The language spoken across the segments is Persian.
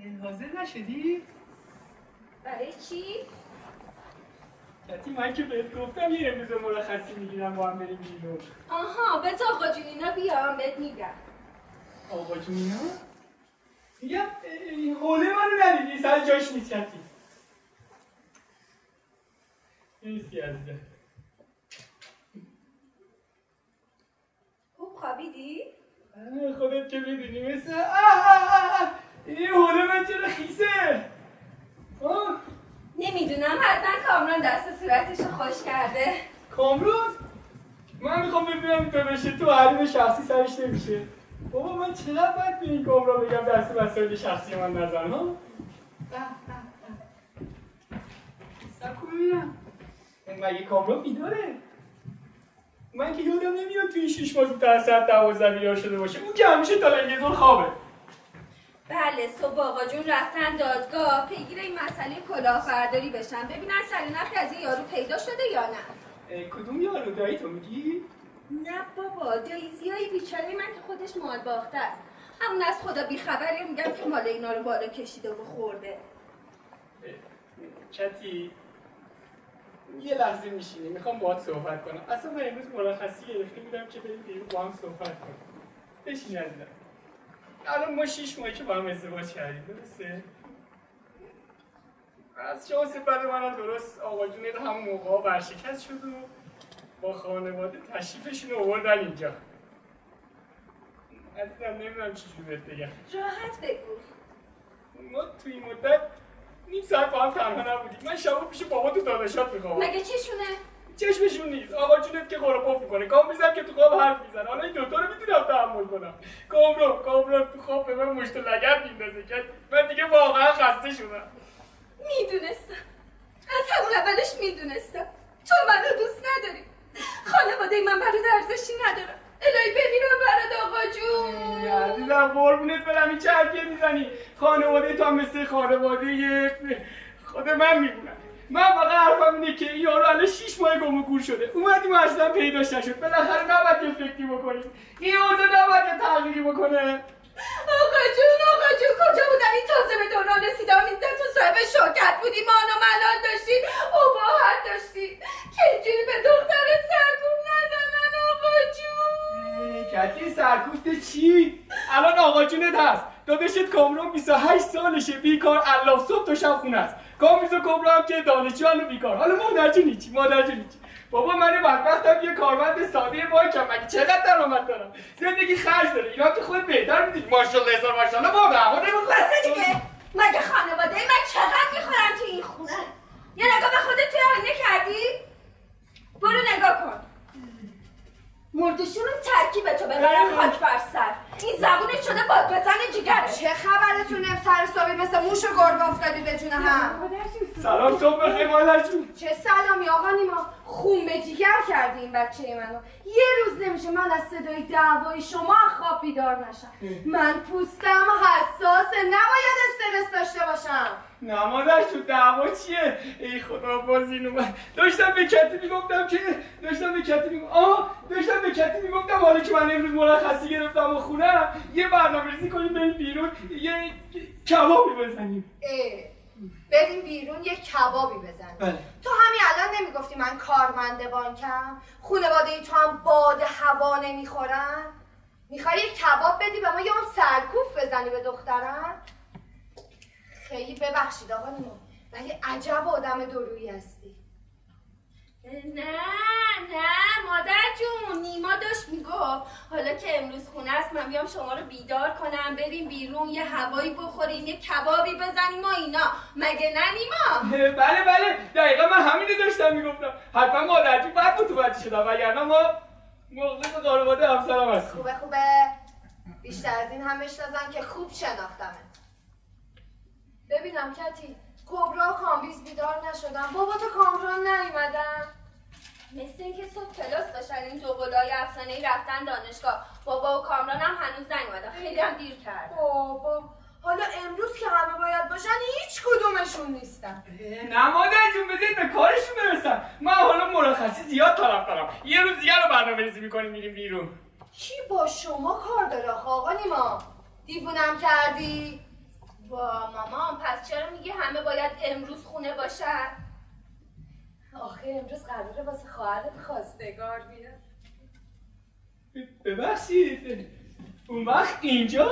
حاضر نشدی؟ برای چی؟ کتی من که بهت گفتم یه امروز مرخصی میگیرم با هم بریم بیرون. آها بذار آقا جون اینا بیام بهت میگم. آقا جون اینا؟ میگم حوله منو ندیدی سر جاش نیست کتی. نیستی عزیزه. خوب خوابیدی؟ خودت که میدونی مثل این حوله من چرا خیسه؟ نمیدونم حتما کامران دست صورتشو خوش کرده. کامران؟ من میخوام ببینم تو بشه تو حریم شخصی سرش نمیشه. بابا من چقدر باید به این کامران بگم دست مسائل شخصی من نزن ها؟ سکو ببینم مگه کامران بیداره؟ من که یادم نمیاد توی 6 ماه زودتر از ساعت 12 بیدار شده باشه. اون که همیشه تا لنگزون خوابه. بله صبح آقا جون رفتن دادگاه پیگیر این مسئله کلاهبرداری بشن ببینن سرنخی از این یارو پیدا شده یا نه. کدوم یارو دایی تو میگی؟ نه بابا دایزیای بیچاره من که خودش مال باخته است. همون از خدا بیخبری میگم که مال اینا رو بالا کشیده و خورده. کتی یه لحظه میشینی میخوام باهات صحبت کنم. اصلا من امروز مرخصی گرفته بودم که بریم بیرون با هم صحبت کنیم. بشین عزیزم. الان ما 6 ماهی که با هم ازدواج کردیم درسته؟ از شانس بد منم درست آقا جونت همون موقع ورشکست شد و با خانواده تشریفشون رو آوردن اینجا. عزیزم نمیدونم چجوری بهت بگم. راحت بگو. ما توی این مدت نیم ساعت با هم تنها نبودیم. من شبا پیش بابا تو داداشات میخوام. مگه چشونه؟ چشمشون نیست. آقا جونت که قرپاف میکنه. کام میزن که تو خواب حرف میزنه. حالا این دوتا رو میتونم تحمل کنم. کامران تو خواب به من مشت لگد میندازه که من دیگه واقعا خسته شدم. میدونستم. از همون اولش میدونستم. تو منو دوست نداری. خانواده من برات ارزشی ندارم. الهی بمیرم برات آقا جون. عزیزم قربونت برم این چه حرفیه میزنی؟ خانواده تو هم مثل خانواده خود من میمونن. من فقط حرفم اینه که این یارو الان 6 ماه گم و گور شده. اومدیم اصلا پیداش نشد. بالاخره نباید یه فکری بکنیم. این اوضاع نباید یه تغییری بکنه. آقا جون کجا بودم این تازه به دوران رسیدم این تو صاحب شوکت بودی مان و ملال داشتی اباحت داشتی که اینجوری به دخترت سرکوب نزنن آقا جون. کتی سرکوفت چی؟ الان آقا جونت هست داداشت کامران 28 سالشه بیکار الاف صبح تا شب خونه است. کامیزو کبرا هم که دانشجو هم بیکار. حالا مادر جونی چی؟ بابا من بدبختم یه کارمند ساده بانکم. مگه چقدر درآمد دارم؟ زندگی خرج داره. اینا که خود بهتر میدونی. ماشاءالله هزار ماشاءالله واقعا. بس دیگه. مگه خانواده من چقدر میخورن تو این خونه؟ یه نگاه به خودت توی آینه کردی؟ برو نگاه کن. مردشون ترکیب تو ببرم خاک بر سر. این زبونش شده باد بزن جیگره. چه خبرتونه سر صبحی مثل موش و گربه افتادی به جون هم؟ سلام صبح بخیر مادر جون. چه سلامی آقا نیما، خون به جیگر کردی این بچه منو. یه روز نمیشه من از صدای دعوای شما خواب بیدار نشم. من پوستم حساسه نباید استرس داشته باشم. نه مادر جون دعوا چیه؟ ای خدا باز این اومد. داشتم به کتی میگفتم حالا که من امروز مرخصی گرفتم و خونم یه برنامه‌ریزی کنیم بریم بیرون یه کبابی بزنیم. بریم بیرون یه کبابی بزنیم. بله. تو همین الان نمیگفتی من کارمند بانکم؟ خانواده ای تو هم باد هوا نمیخورن؟ میخوای یه کباب بدی به ما یا اون سرکوف بزنی به دخترم؟ خیلی ببخشید آقا نیما ولی عجب آدم دورویی هستی. نه مادر جون نیما داشت میگفت حالا که امروز خونه است من بیام شما رو بیدار کنم بریم بیرون یه هوایی بخوریم یه کبابی بزنیم و اینا مگه نه نیما؟ بله دقیقا من همینو داشتم میگفتم. حتما مادر جون بعد متوجه شدم وگرنه ما مخلص خانواده همسرم هستیم. خوبه بیشتر از این هم بشناسن که خوب شناختمه. ببینم کتی کبرا و کامبیز بیدار نشدن بابا تو کامران نیومدن؟ مثل اینکه صبح کلاس داشتن این دوقلوهای افسانه‌ای رفتن دانشگاه. بابا و کامران هم هنوز نیومدن. خیلی هم دیر کرد. بابا حالا امروز که همه باید باشن هیچ کدومشون نیستن. نه مادر جون بذارید به کارشون برسن. من حالا مرخصی زیاد طلب دارم. یه روز دیگه رو برنامه‌ریزی می‌کنیم میریم بیرون. کی با شما کار داره آقا نیما؟ دیوونم کردی؟ با مامان پس چرا میگی همه باید امروز خونه باشن؟ آخه امروز قراره واسه خواهرت خواستگار بیاد. ببخشید اون وقت اینجا؟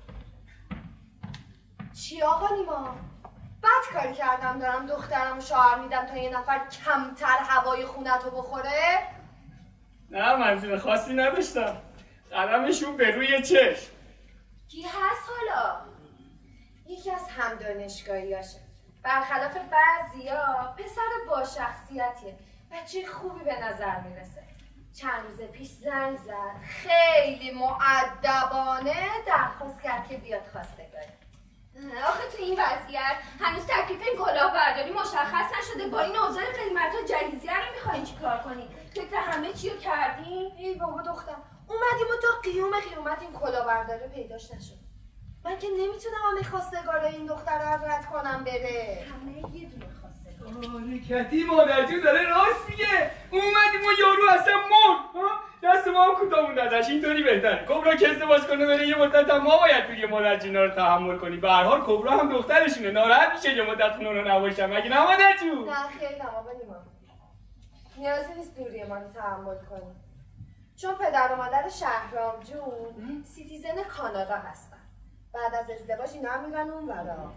چی آقا نیما؟ بد کاری کردم دارم دخترم شوهر میدم تا یه نفر کمتر هوای خونتو بخوره؟ نه منظور خاصی نداشتم. قدمشون به روی چشم. کی هست حالا؟ یکی از همدانشگاهیاشه. برخلاف بعضیا پسر با شخصیتیه. بچه خوبی به نظر میرسه. چند روز پیش زنگ زد. خیلی مؤدبانه درخواست کرد که بیاد خواستگاری. آخه تو این وضعیت هنوز تکلیف این کلاهبرداری مشخص نشده. با این اوضاع قیمتا جهیزیه رو میخواین چیکار کنی؟ فکر همه چی رو کردین؟ ای بابا دختر اومدیم و تا قیومت این کلاهبرداری پیداش نشد. من که نمیتونم همه خواستگارای این دختر رو رد کنم بره. همه یه دونه خواستگار. آره کتی مادر جون داره راست میگه. اومدیم و یارو اصلا مرد. دست ما هم کوتاه موند ازش. اینطوری بهتره. کبرا که ازدواج کنه بره یه مدت هم ما باید توی مادر جونا رو تحمل کنی. به هر حال کبرا هم دخترشونه. ناراحت میشه یه مدت خونه رو نباشم. مگه نه مادر جون؟ نه خیلی آقا نیما. نیازی نیست دوری ما رو تحمل کنی. چون پدر و مادر شهرام جون سیتیزن کانادا هستن. بعد از ازدواج اینا هم میرن اونورا.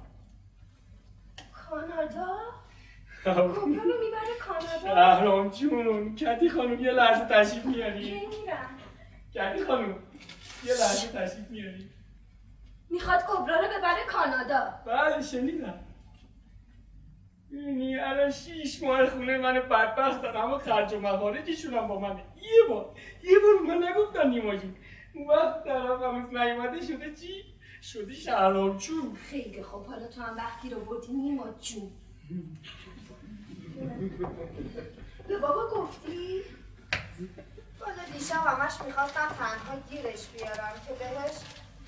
کانادا؟ کبرا رو میبره کانادا؟ شهرام جون کتی خانم یه لحظه تشریف میاری؟ کی میرن؟ کتی خانم یه لحظه تشریف میاری؟ میخواد کبرا رو ببره کانادا. بله شنیدم. ببینی الان 6 ماه خونه من بدبخت دارم اما خرج و مخارجشون هم با منه. یه بار من نگفتن نیما جون. اون وقت طرف هنوز نیومده شده چی؟ شدی شهرام جون. خیلی خوب حالا تو هم وقتی رو بردی نیما جون. به بابا گفتی؟ والا دیشب همش میخواستم تنها گیرش بیارم که بهش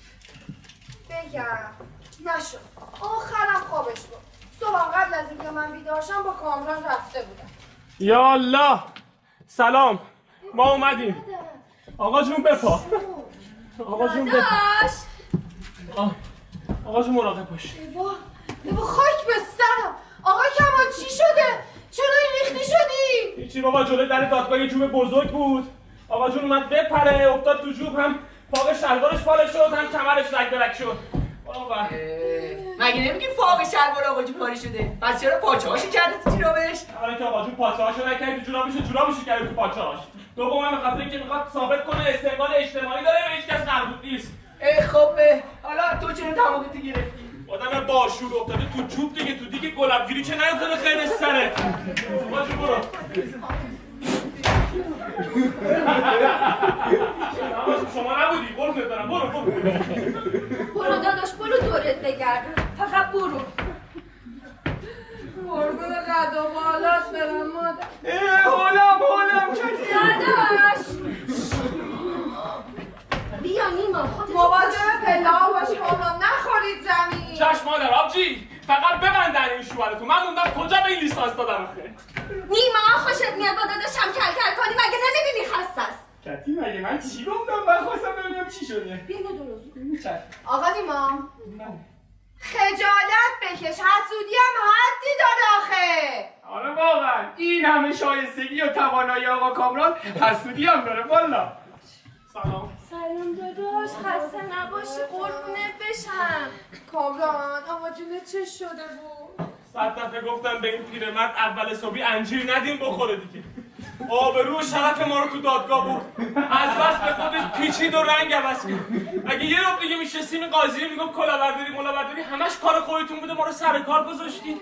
بگم نشد. آخرم خوابش بود. صبح قبل از اینکه من بیدار شم با کامران رفته بودم. یا الله سلام ما اومدیم. آقا جون بپا. آقا جون بپا. آقا جون مراقب باش. بابا خاک به سرم. آقا کمان چی شده؟ چرا این ریختی شدی؟ هیچی بابا جلوی در دادگاه یه جوب بزرگ بود. آقا جون اومد بپره افتاد تو جوب هم پاق شلوارش پاره شد هم کمرش لک بلک شد. بابا مگه نمیگی فاق شلوار آقا جون پاره شده؟ پس چرا پاچه‌هاشو کرده تو جورابش؟ اولا که آقا جون پاچه‌هاشو نکرد تو جورابشو کرد تو پاچه‌هاش. دوما به خاطر اینکه میخواد ثابت کنه استقبال اجتماعی داره به هیچ کس مربوط نیست. خب حالا تو چرا تماقت گرفتی؟ آدم باشور افتاده تو چوب دیگه تو دیگه گلابگیری چه نیفتاده خیلی سره. آقا جون برو. شما نبودی برو ببرم برو داداش برو دورت بگردم فقط برو. قربون قد و بالات برم مادر. هولم کتی داداش بیا نیما خودت مواظب پله ها باشی عمرم نخورید زمین. چشم مادر آبجی فقط ببندن این شوهرتون. من موندم کجا به این لیسانس دادم آخه. نیما خوشت میاد با داداشم کل کنی مگه نمیبینی خسته است؟ کتی مگه من چی گفتم؟ من خواستم ببینم چی شده. بیا درست. آقا نیما خجالت بکش. حسودی هم حدی داره آخه. حالا واقعا این همه شایستگی و توانایی آقا کامران حسودی هم داره والا. سلام داداش خسته نباشی قربونت بشم. کامران آقا جونه چه شده بود؟ 100 دفعه گفتم به این پیرمرد اول صبحی انجیر ندیم بخوره دیگه. آبرو و شرف ما رو تو دادگاه بود. از بس به خودش پیچید و رنگ عوض کرد. اگه یه رب دیگه میشستیم قاضی میگفت کلاهبرداری همش کار خودتون بوده ما رو سر کار گذاشتین.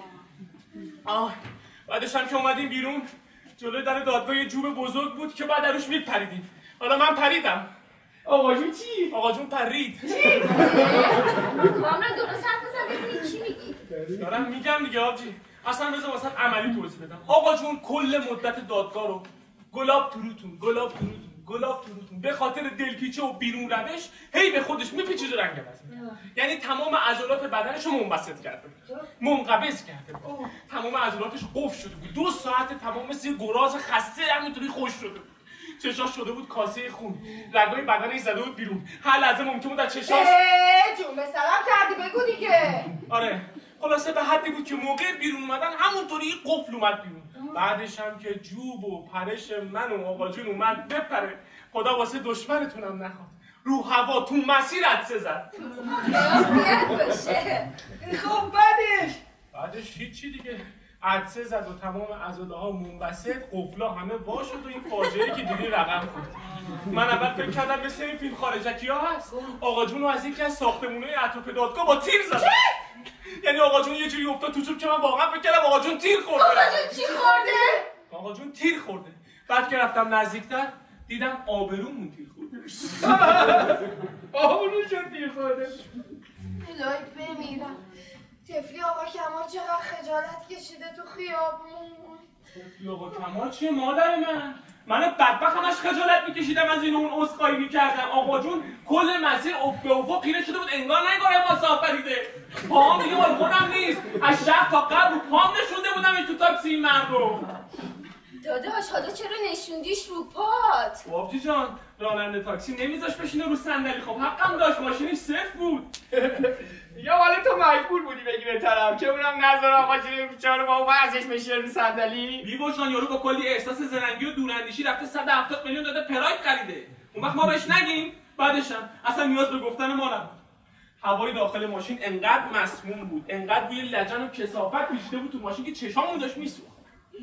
بعدش هم که اومدیم بیرون جلوی در دادگاه یه جوب بزرگ بود که بعد روش میپریدیم. حالا من پریدم. آقا جون چی؟ آقا جون پرید. کامران درست حرف بزن ببینی چی میگی؟ دارم میگم دیگه آبجی. اصلا بذار واسه عملی توضیح بدم. آقا جون کل مدت دادگاه رو گلاب تو روتون به خاطر دلپیچه و بیرون روش هی به خودش میپیچید و رنگ عوض می‌کنه. یعنی تمام عضلات بدنش رو منبسط کرده بود. منقبض کرده بود. تمام عضلاتش قفل شده بود. 2 ساعت تمام مثل گراز خسته همینطوری خوش شده بود. چشاش شده بود کاسه خون. رگای بدنش زده بود بیرون. هر لحظه ممکن بود از چشاش جون به سلام کردی بگو دیگه. آره خلاصه به حدی بود که موقع بیرون اومدن همونطوری قفل اومد بیرون. بعدش هم که جوب و پرش من و آقا جون اومد بپره، خدا واسه دشمنتونم نخواد رو هوا تو مسیر عدسه زد. خب بعدش هیچی دیگه، عدسه زد و تمام عضله ها منبسط، قفلا همه وا شد و این فاجعه‌ای که دیدی رقم خورد. من اول فکر کردم مثل این فیلم خارجکی ها هست، آقا جون رو از یکی از ساختمونای اطراف دادگاه با تیر زد. یعنی آقا جون یه جوری افتاد تو چوب که من واقعا فکر کردم آقا جون تیر خورده. آقا جون چی خورده؟ آقا جون تیر خورده. بعد که رفتم نزدیکتر دیدم آبرومون تیر خورده. آبروشون تیر خورده. الهی بمیرم. طفلی آقا کمال چقدر خجالت کشیده تو خیابون. طفلی آقا کمال چیه مادر من بدبخت همش خجالت میکشیدم از این اون عذرخواهی میکردم. آقا جون کل مسیر به افق خیره شده بود، انگار نگاه ما آفریده. پاهم دیگه مال خودم نیست، از شهر تا قبل رو پام نشونده بودمش تو تاکسی این مرد رو. داداش حالا چرا نشوندیش رو پات؟ بابجی جان راننده تاکسی نمیذاش بشینه رو صندلی، خب حقم داشت، ماشینش صفر بود. یا ولی تو مجبور بودی بگیره طرف که اونم نظر آقا جون بیچاره با اون وضعش بشینه رو صندلی. بی‌وجدان یارو با کلی احساس زرنگی و دوراندیشی رفته 170 میلیون داده پراید خریده. اون وقت ما بهش نگیم؟ بعدش هم اصلا نیاز به گفتن ما نبود. هوای داخل ماشین انقدر مسموم بود، انقدر بوی لجن و کثافت پیچیده بود تو ماشین که چشامون داشت میسوخت.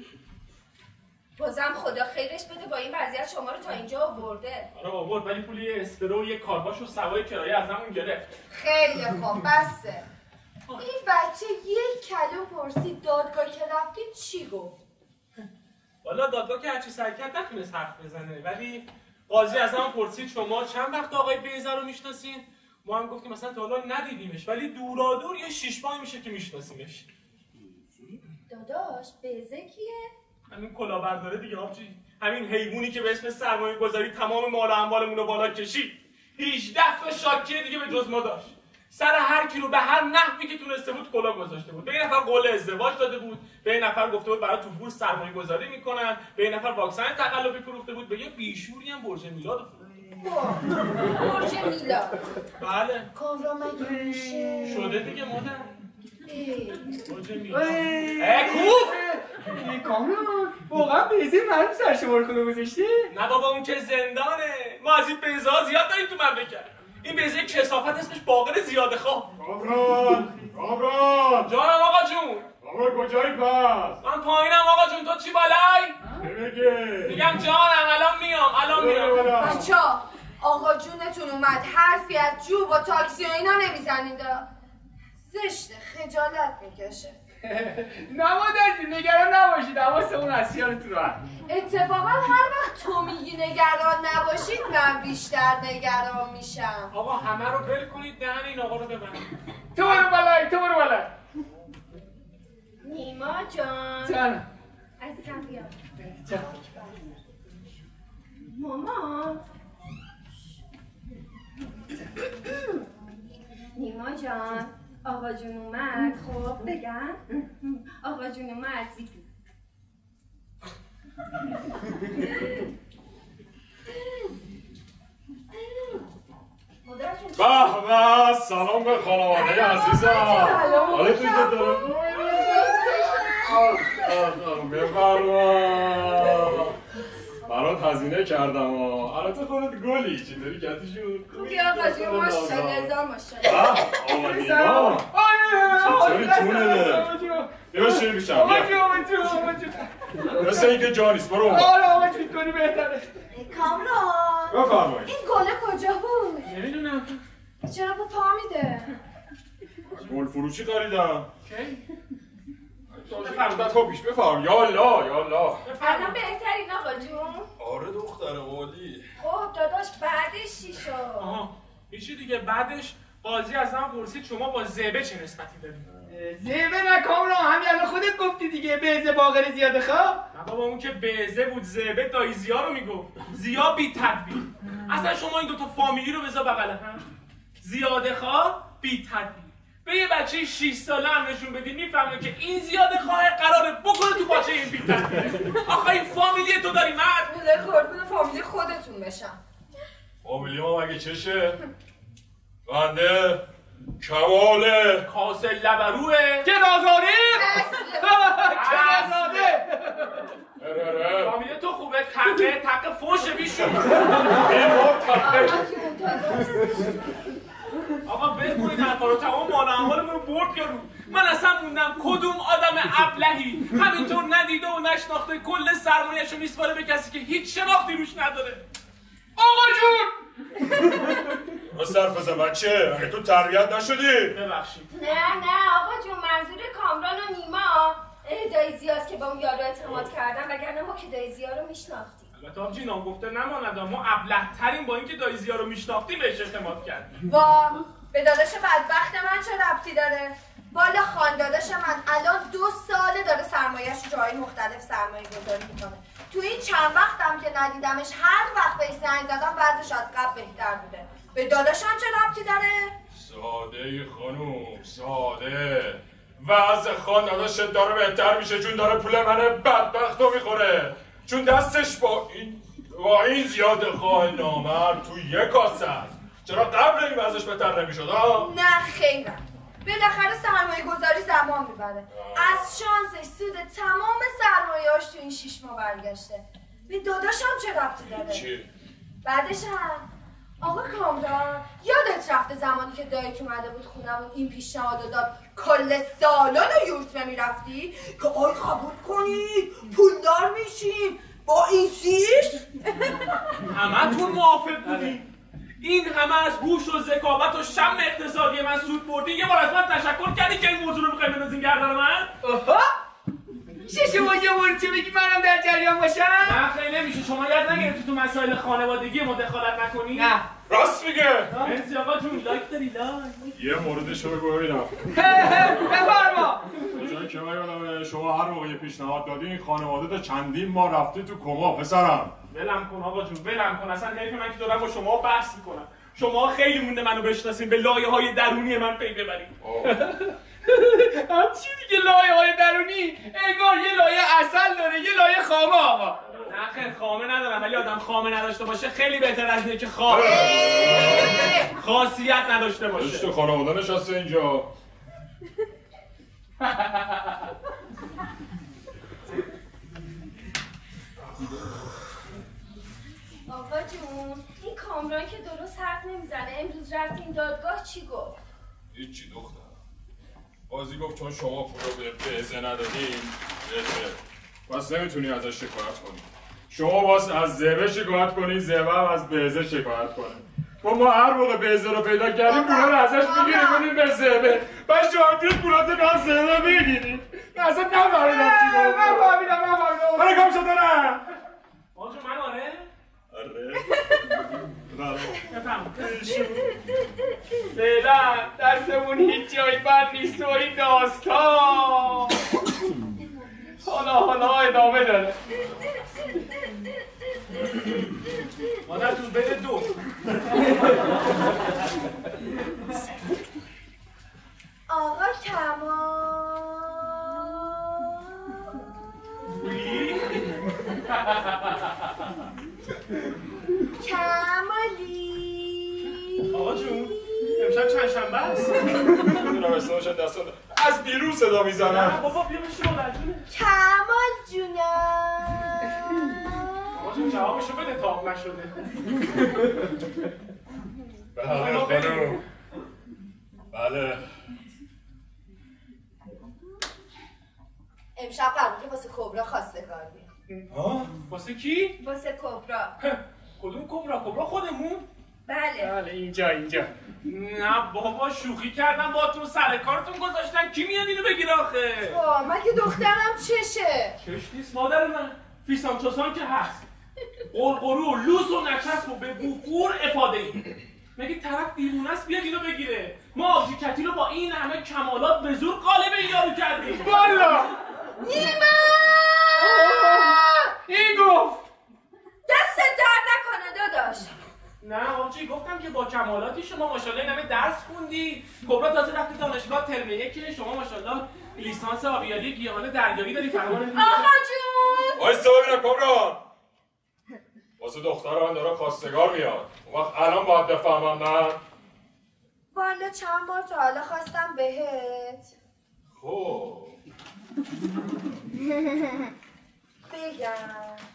بازم خدا خیرش بده با این وضعیت شما رو تا اینجا آورده. آره آورد، ولی پول یه اسپرو و یه کارباش و سوای کرایه از همون گرفت. خیلی خوب بسه. این بچه یک کلو پرسید دادگاه که رفتی چی گفت؟ والا دادگاه که هرچی سعی کرد نتونست حرف بزنه، ولی قاضی از همون پرسید شما چند وقت آقای بیضه رو میشناسین؟ ما هم گفتیم مثلا تا حالا ندیدیمش، ولی دورادور یه 6 ماه میشه که میشناسیمش. داداش بیضه کیه؟ همین کلاهبرداره دیگه آبجی، همین حیوانی که به اسم سرمایه گذاری تمام مال و اموالمون رو بالا کشید. 18 تا شاکی دیگه به جز ما داشت. سر هر کی رو به هر نحوی که تونسته بود کلاه گذاشته بود. به این نفر قول ازدواج داده بود، به این نفر گفته بود برای تو بورس سرمایه گذاری میکنن، به این نفر واکسن تقلبی فروخته بود، به یه بیشوری هم برج میلاد فروخته. برج میلاد. بله. کامران مگه میشه؟ شده دیگه مادر. برج میلاد. این کامران واقعا بیضه معروف سرشمار کنه گذاشته؟ نه بابا اون که زندانه. ما از این بیضه ها زیاد داریم تو مملکت. این بیضه کثافت اسمش باقر زیاده خواه. کامران جانم آقا جون. آقا کجایی پس؟ من پایینم آقا جون، تو چی بالای؟ نمیگه میگم جانم الان میام. بچه‌ها آقا جونتون اومد حرفی از جوب و تاکسی و اینا نمیزنید. زشته، خجالت میکشه. نه مادر نگران نباشید، حواسمون از خیالتون راحت. اتفاقا هر وقت تو میگی نگران نباشید من بیشتر نگران میشم. آقا همه رو ول کنید، دهن این آقا رو ببندید. تو برو بالای. نیما جان. جانم. عزیزم بیا. جانم. مامان. نیما جان. آقا جون اومد. خب بگم. آقا جون اومد. به به، سلام به خانواده عزیزم. حالتون چطوره؟ بفرما. برات هزینه کردم. البته خودت گلی چطوری کتیشون؟ خوبی آقا جون، ماشاءالله هزار ماشاءالله. آقا نیما چطوری تونه ده؟ بیا شیر بیشم بیا. مثل اینکه جانیست برو. آقا جون کنی بهتره. کامران بفرمایید. این گله کجا بود؟ نمیدونم. چرا با پا میده؟ گل فروشی خریدم. کی؟ مدت ها پیش بفرم. یا الله. الان بهترین آقا جون. آره دختر عالی. خب داداش بعدش چی شد؟ آها هیچی دیگه. بعدش قاضی از من پرسید شما با زیبه چه نسبتی دارید؟ زیبه نه کامران، همین الان خودت گفتی دیگه بیضه باقر زیاده خواه. نه بابا اون که بیضه بود، زیبه دایی زیا رو میگفت. زیا بی تدبیر. اصلا شما این دوتا فامیلی رو بذار بغل هم. زیاده خواه بی تدبیر. به یه بچه 6 ساله هم نشون بدی میفهمه که این زیاده خواه قراره بکنه تو باچه این بی تدبیر. آخه این فامیلی تو داری مرد. بوده قربون فامیلی خودتون بشم. فامیلی ما مگه چشه؟ بنده کماله کاسه لبروه گرازاده گرازاده فامیل تو خوبه تقه فوش بیشون آقا ول کنید حرفا رو تمام مال اموالمون رو برد یارو من اصلا موندم کدوم آدم ابلهی همینطور ندیده و نشناخته کل سرمایه‌شو میسپاره به کسی که هیچ شناختی روش نداره. آقا جون راست حرف بزن بچه مگه تو تربیت نشدی؟ ببخشید. نه آقا جون منظور کامران و نیما دایی زیاست که با اون یارو اعتماد کردن وگرنه ما که دایی زیا رو میشناختیم. البته آبجی نام گفته نماند ما ابله‌ترین با اینکه دایی زیا رو میشناختیم بهش اعتماد کردیم. وا به داداش بدبخت من چه ربطی داره؟ بالا خان داداش من الان 2 ساله داره سرمایه‌اش جای مختلف سرمایه گذاری میکنه. تو این چند وقتم که ندیدمش هر وقت بهش زنگ زدم وضعش از قبل بهتر بوده. به داداشم چه ربطی داره؟ ساده خانوم ساده وضع خان داداشت داره بهتر میشه چون داره پول من بدبخت رو میخوره چون دستش با این زیاد خواه نامرد تو یک کاسه است. چرا قبل این وضعش بهتر نمیشد ها؟ نه خیرم بالاخره سرمایه گذاری زمان میبره. از شانسش سود تمام سرمایه‌اش تو این 6 ماه برگشته. به داداشم چه ربطی داره؟ چی؟ بعدش هم آقا کامران یادت رفته زمانی که دایت اومده بود خونمون این پیشنهاد داد کل سالن رو یورت میرفتی که آی قبول کنید پولدار میشیم با این سیش؟ همتون موافق بودین؟ این همه از هوش و ذکاوت و شم اقتصادی من سود بردی یه بار از من تشکر کردی که این موضوع رو بخوایم بندازین گردن من؟ چه شما یه مورد چه بگی منم در جریان باشم؟ نه خیلی نمیشه شما یاد نگرفتی تو مسائل خانوادگی ما دخالت نکنی؟ نه راست میگه مرسی آقا جون لایک داری لایک یه موردش رو بگو ببینم بفرما جایی که من شما هر موقع یه پیشنهاد دادی این خانواده تا چندین ماه رفته تو کما پسرم ولم کن آقا جون ولم کن اصلا حیف من که دارم با شما بحث میکنم شما خیلی مونده منو بشناسین به لایه های درونی من پی ببرید چی دیگه لایه های درونی؟ انگار یه لایه عسل داره یه لایه خامه آقا نه خیلی خامه ندارم ولی آدم خامه نداشته باشه خیلی بهتر از اینه که خاصیت نداشته باشه تو خانواده نشسته اینجا آقا جون این کامران که درست حرف نمیزنه امروز رفتیم دادگاه چی گفت؟ هیچی دختر بازی گفت چون شما پول رو به بهزه ندادین پس نمیتونی ازش شکایت کنی شما باز از زبه شکایت کنی زبه هم از بهزه شکایت کنی ما هر موقع بهزه رو پیدا کردیم پولا رو ازش میگیریم کنیم به زبه بس شما توی پولاتو به از زبه بگیرید اصلا نفهمیدم چی گفت نفهمیدم برای کام شده نه آجو من آره؟ آره بفهم فعلا دستمون هیچ جایی بند نیست و این داستان حالا ادامه داره مادر جون بده 2 آقا کمال کمالی آقا جون امشب چند شنبه است؟ میدونم اسمش دستان از بیرون صدا میزنم بابا بیا بشی مادر جونه کمال جونم آقا جون جوابشو بده تا آب نشده بله خانم بله امشب قراره که واسه کبرا خواستگار بیام ها؟ واسه کی؟ واسه کبرا کدوم کبرا خودمون؟ بله اینجا نه بابا شوخی کردم باهاتون سر کارتون گذاشتن کی میاد اینو بگیره آخه؟ مگه دخترم چشه؟ چش نیست مادر من فیسان چوسان که هست قرقرو و لوس و نچسب و به بوفور افاده ای مگه طرف دیوونه است بیاد اینو بگیره ما آبجی کتی رو با این همه کمالات به زور قالب این یارو کردیم والا نیما این گفت دست درد نکنه داداش نه آبجی گفتم که با کمالاتی شما ماشاءالله این همه درس خوندی کبرا تازه رفتی دانشگاه ترم 1 شما ماشاءالله لیسانس آبیاری گیاهان دریایی داری فرمان آقا جون وایستا ببینم کامران واسه دختر من داره خواستگار میاد اون وقت الان باید بفهمم من والا چند بار تا حالا خواستم بهت خب بگم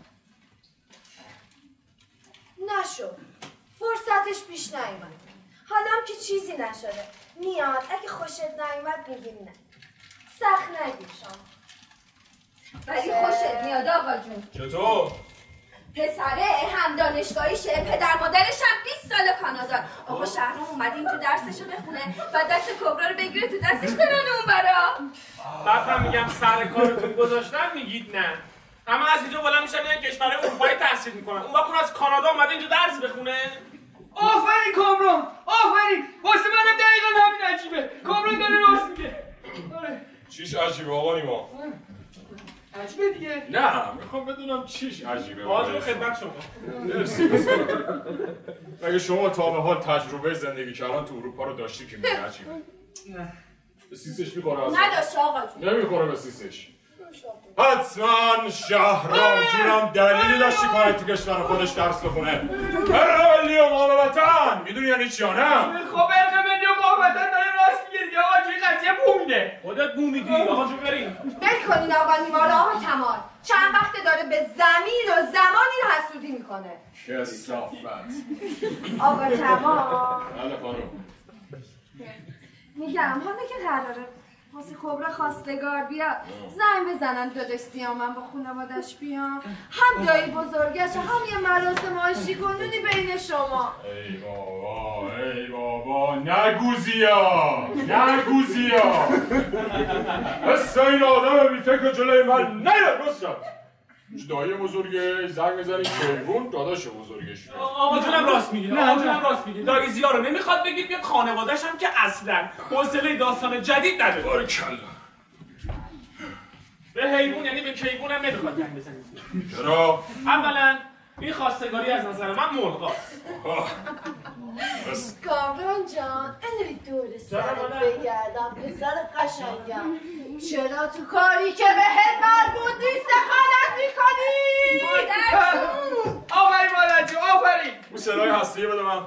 نشد، فرصتش پیش نیومد. حالا هم که چیزی نشده میاد، اگه خوشت نیومد میگیم نه، سخت نگیر شما. ولی خوشت میاد آقا جون. چطور؟ پسره هم دانشگاهیشه، پدر مادرش هم 20 سال کانادا. آقا شهرام اومد این تو درسشو بخونه و دست کبرا رو بگیره تو دستش برن اون برا. بعد من میگم سر کارتون گذاشتن میگید نه. همه از اینجا بالا میشن میان کشور اروپایی تحصیل میکنن. اون وقت از کانادا اومده اینجا درس بخونه. آفرین کامران، آفرین. واسه منم دقیقا همین عجیبه. کامران داره راست میگه. آره. چیش عجیبه آقا نیما؟ عجیبه دیگه. نه میخوام بدونم چیش عجیبه. آجو خدمت شما. مرسی. مگه شما تا به حال تجربه زندگی کردن تو اروپا رو داشتی که میگه عجیبه؟ نه. به سیسش میخوره اصلا؟ نداشت آقا جون. نمیخوره به سیسش. حتما شهرام جونم دلیلی داشتی که تو کشور خودش درس بخونه. ملی و مال وطن میدونی یعنی چی یا نه؟ خب ارقه ملی و مال وطن داره راست میگه دیگه. آقا جون قضیه بو میده. خودت بو میگی آقا جون بریم. بل کنین آقا نیما رو. آقا کمال چند وقت داره به زمین و زمانی رو حسودی میکنه. کثافت. آقا کمال بله خانم. میگم حالا که قراره واسه کبرا خواستگار بیاد، زنگ بزنن داداش سیامن با خانوادش بیان، هم دایی بزرگش هم یه مراسم آشتی کنونی بین شما. ای بابا ای بابا نگوزیا نگوزیا. مثل این آدم بی فکر جلوی من نیاد نصرت. دایی بزرگه زنگ بزنی کیوون داداش بزرگش. آقا جونم راست میگی. آقا جونم راست میگی. دایی زیا رو نمیخواد بگید بیاد خانواده‌ش هم که اصلا حوصله داستان جدید نداره. بارکلا. به حیوان یعنی به کیوون هم نمیخواد زنگ بزنید. چرا؟ اولا این خواستگاری از نظر من ملغاست. کامران جان الهی دور سرت بگردم پسر قشنگم، چرا تو کاری که بهت مربوط نیست دخالت میکنی؟ مادر جون. آفرین مادر جون آفرین. اون صدای هستیه بده من.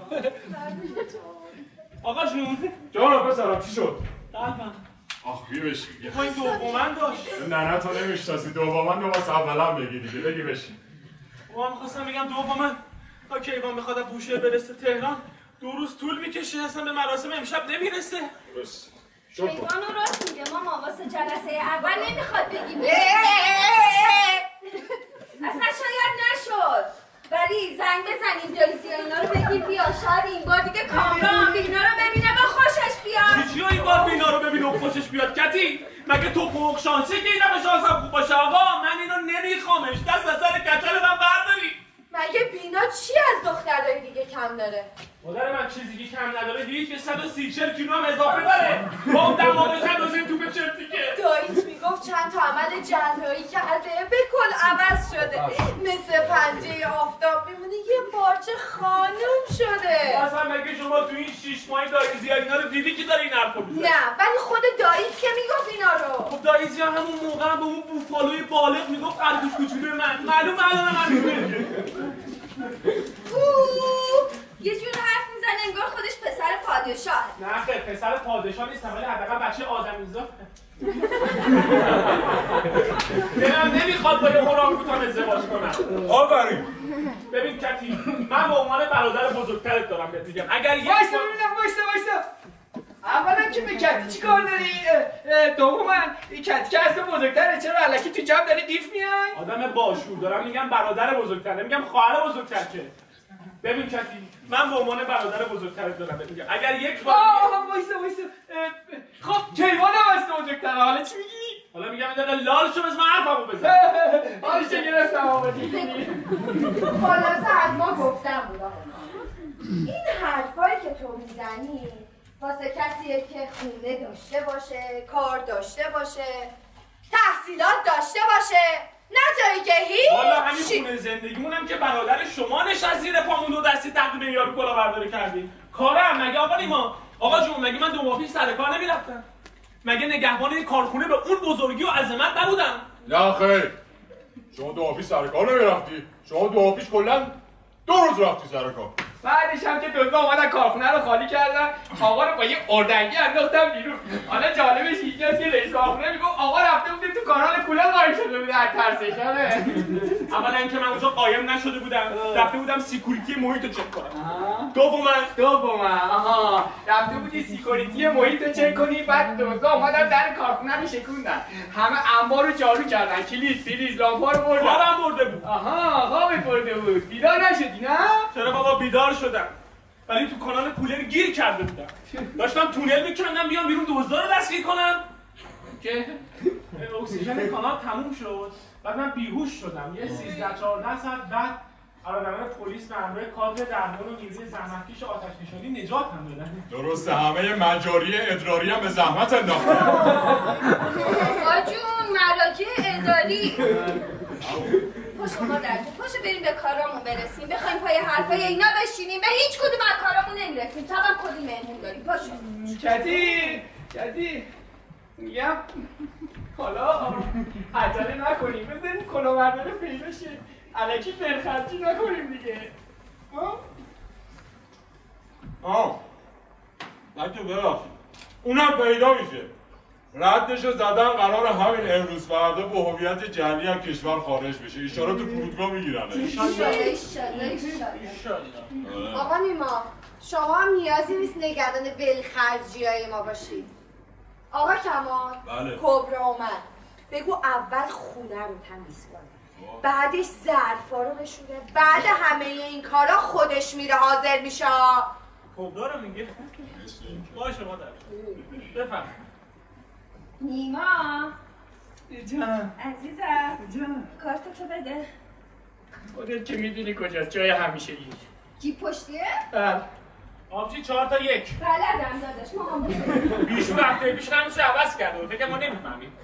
آقا جون جانم پسرم چی شد؟ قلبم آخ بی بشی. ما این دومن داشت. نه تو نمیشناسی دوبامن دو واسه اولا بگی دیگه بگی بشی. من میخواستم بگم دومن تا کیوان بخواد از بوشهر برسه تهران 2 روز طول میکشه، اصلا به مراسم امشب نمیرسه. بس شد کن. کیوانو راست میگه ماما، واسه جلسه اول نمیخواد بگیم. اصلا شاید نشد. ولی زنگ بزنیم جایزی اینا رو بگیم بیا، شاید این بار دیگه کامران بینا رو ببینه و خوشش بیاد. چی این بار بینا رو ببینه و خوشش بیاد کتی؟ مگه تو فوق شانسی که اینا به شانسم خوب باشه آقا؟ من اینو نمیخوامش، دست از سر کچل من برداری. مگه بینا چی از دخترای دیگه کم داره؟ مادر من چیزی که کم نداره هیچ که 130 کیلو هم اضافه داره. با اون دماغش اندازه توپ چرتیکه. داییت میگفت چند تا عمل جراحی کرده به کل عوض شده، مثل پنجه آفتاب میمونه یه پارچه خانوم شده. اصلا مگه شما تو این 6 ماه دایزیا اینا رو دیدی که داره این حرفو میزنه؟ نه ولی خود داییت که میگفت اینا رو. خب دایزیا همون موقع هم به اون بوفالوی بالغ میگفت خرگوش کوچولوی من. معلومه الانم همینه. یه جور حرف میزنه انگار خودش پسر پادشاه. نه خیر پسر پادشاه نیستم ولی حداقل بچه آدمیزاد. دلم نمیخواد با یه اورانگوتان ازدواج کنم. آفرین. ببین کتی من به عنوان برادر بزرگترت دارم بهت میگم اگر یک وایسا ببینم وایسا. اولا که به کتی چی کار داری؟ دوما این کتی که اصلا بزرگتره چرا الکی تو جمع داری دیف میای؟ آدم باشور دارم میگم برادر بزرگتر نمیگم خواهر بزرگتر که. ببین کتی من به عنوان برادر بزرگترت دارم بهت میگم اگر یک بار وایسا. خب کیوان هم از بزرگتره حالا چی میگی؟ حالا میگم این دقیقه لال شو بس من حرفمو بزن. حالی چه گرفتم آمدی؟ خلاصه از ما گفتم بود آقا. این حرفایی که تو میزنی واسه کسیه که خونه داشته باشه، کار داشته باشه، تحصیلات داشته باشه، نه جایی که حالا همین هیچ خونه زندگیمونم که برادر شما نشست زیر پامون 2 دستی تقریبا یارو کلاهبرداری کردیم. کارم مگه آقا نیما؟ آقا جون مگه من 2 ماه پیش سر کار نمیرفتم؟ مگه نگهبان این کارخونه به اون بزرگی و عظمت نبودم؟ نه خیر شما 2 ماه پیش سر کار نمیرفتی. شما 2 ماه پیش کلا 2 روز رفتی سر کار. بعدش هم که دزدا اومدن کارخونه رو خالی کردن، آقا رو با یه اردنگی انداختن بیرون. حالا جالبش اینجاست که رئیس کارخونه میگه آقا رفته بودیم تو کانال کولر قایم شده بود از ترسش. اولا اینکه من اونجا قایم نشده بودم، رفته بودم سکیوریتی محیط رو چک کنم. دوما آها رفته بودی سکیوریتی محیط رو چک کنی، بعد دزدا اومدن در کارخونه رو شکوندن، همه انبار رو جارو کردن، کلید پریز لامپا رو بردن. خوابم برده بود. آها خوابت برده بود. بیدار نشدی نه؟ چرا بابا بیدار شدم، ولی تو کانال کولر گیر کرده بودم. داشتم تونل میکندم بیام بیرون دزدا رو دستگیر کنم که اکسیژن کانال تموم شد. بعد من بیهوش شدم. یه 13-14 ساعت بعد برادران پلیس به همراه کادر درمان و نیروی زحمتکش آتش نشانی نجات هم دادن. درسته همه مجاری ادراری هم به زحمت انداختن. آقا جون مراجع اداری. پاشو مادر جون، پاشو بریم به کارامون برسیم. بخوایم پای حرفای اینا بشینیم به هیچ کدوم از کارامون نمیرسیم. تا هم کلی مهمون داریم. پاشو. کتی میگم حالا عجله نکنیم، بزنیم کلاهبردار پیدا شه، الکی دلخرجی نکنیم دیگه. بچه ببخشید اونم پیدا میشه. ردشو زدن قرار همین امروز فردا با هویت جعلی از کشور خارج بشه. ایشالا تو فرودگاه میگیرن. ایشالله. آقا نیما شما هم نیازی نیست نگران ولخرجی های ما باشید. آقا کمال بله. کبرا اومد، بگو اول خونه رو تمیز کنه، بعدش ظرفا رو بشوره، بعد همه این کارا خودش میره حاضر میشه. کبرا رو میگه؟ باشه مادر بفهم. نیما جان عزیزم کارتتو بده. خودت که میدونی کجاست، جای همیشگی. جیب پشتیه؟ آبجی 4 تا 1. بلدم داداش مامان بزرگ. بیشون هفته پیش همش عوض کرده فکر ما نمیفهمیم.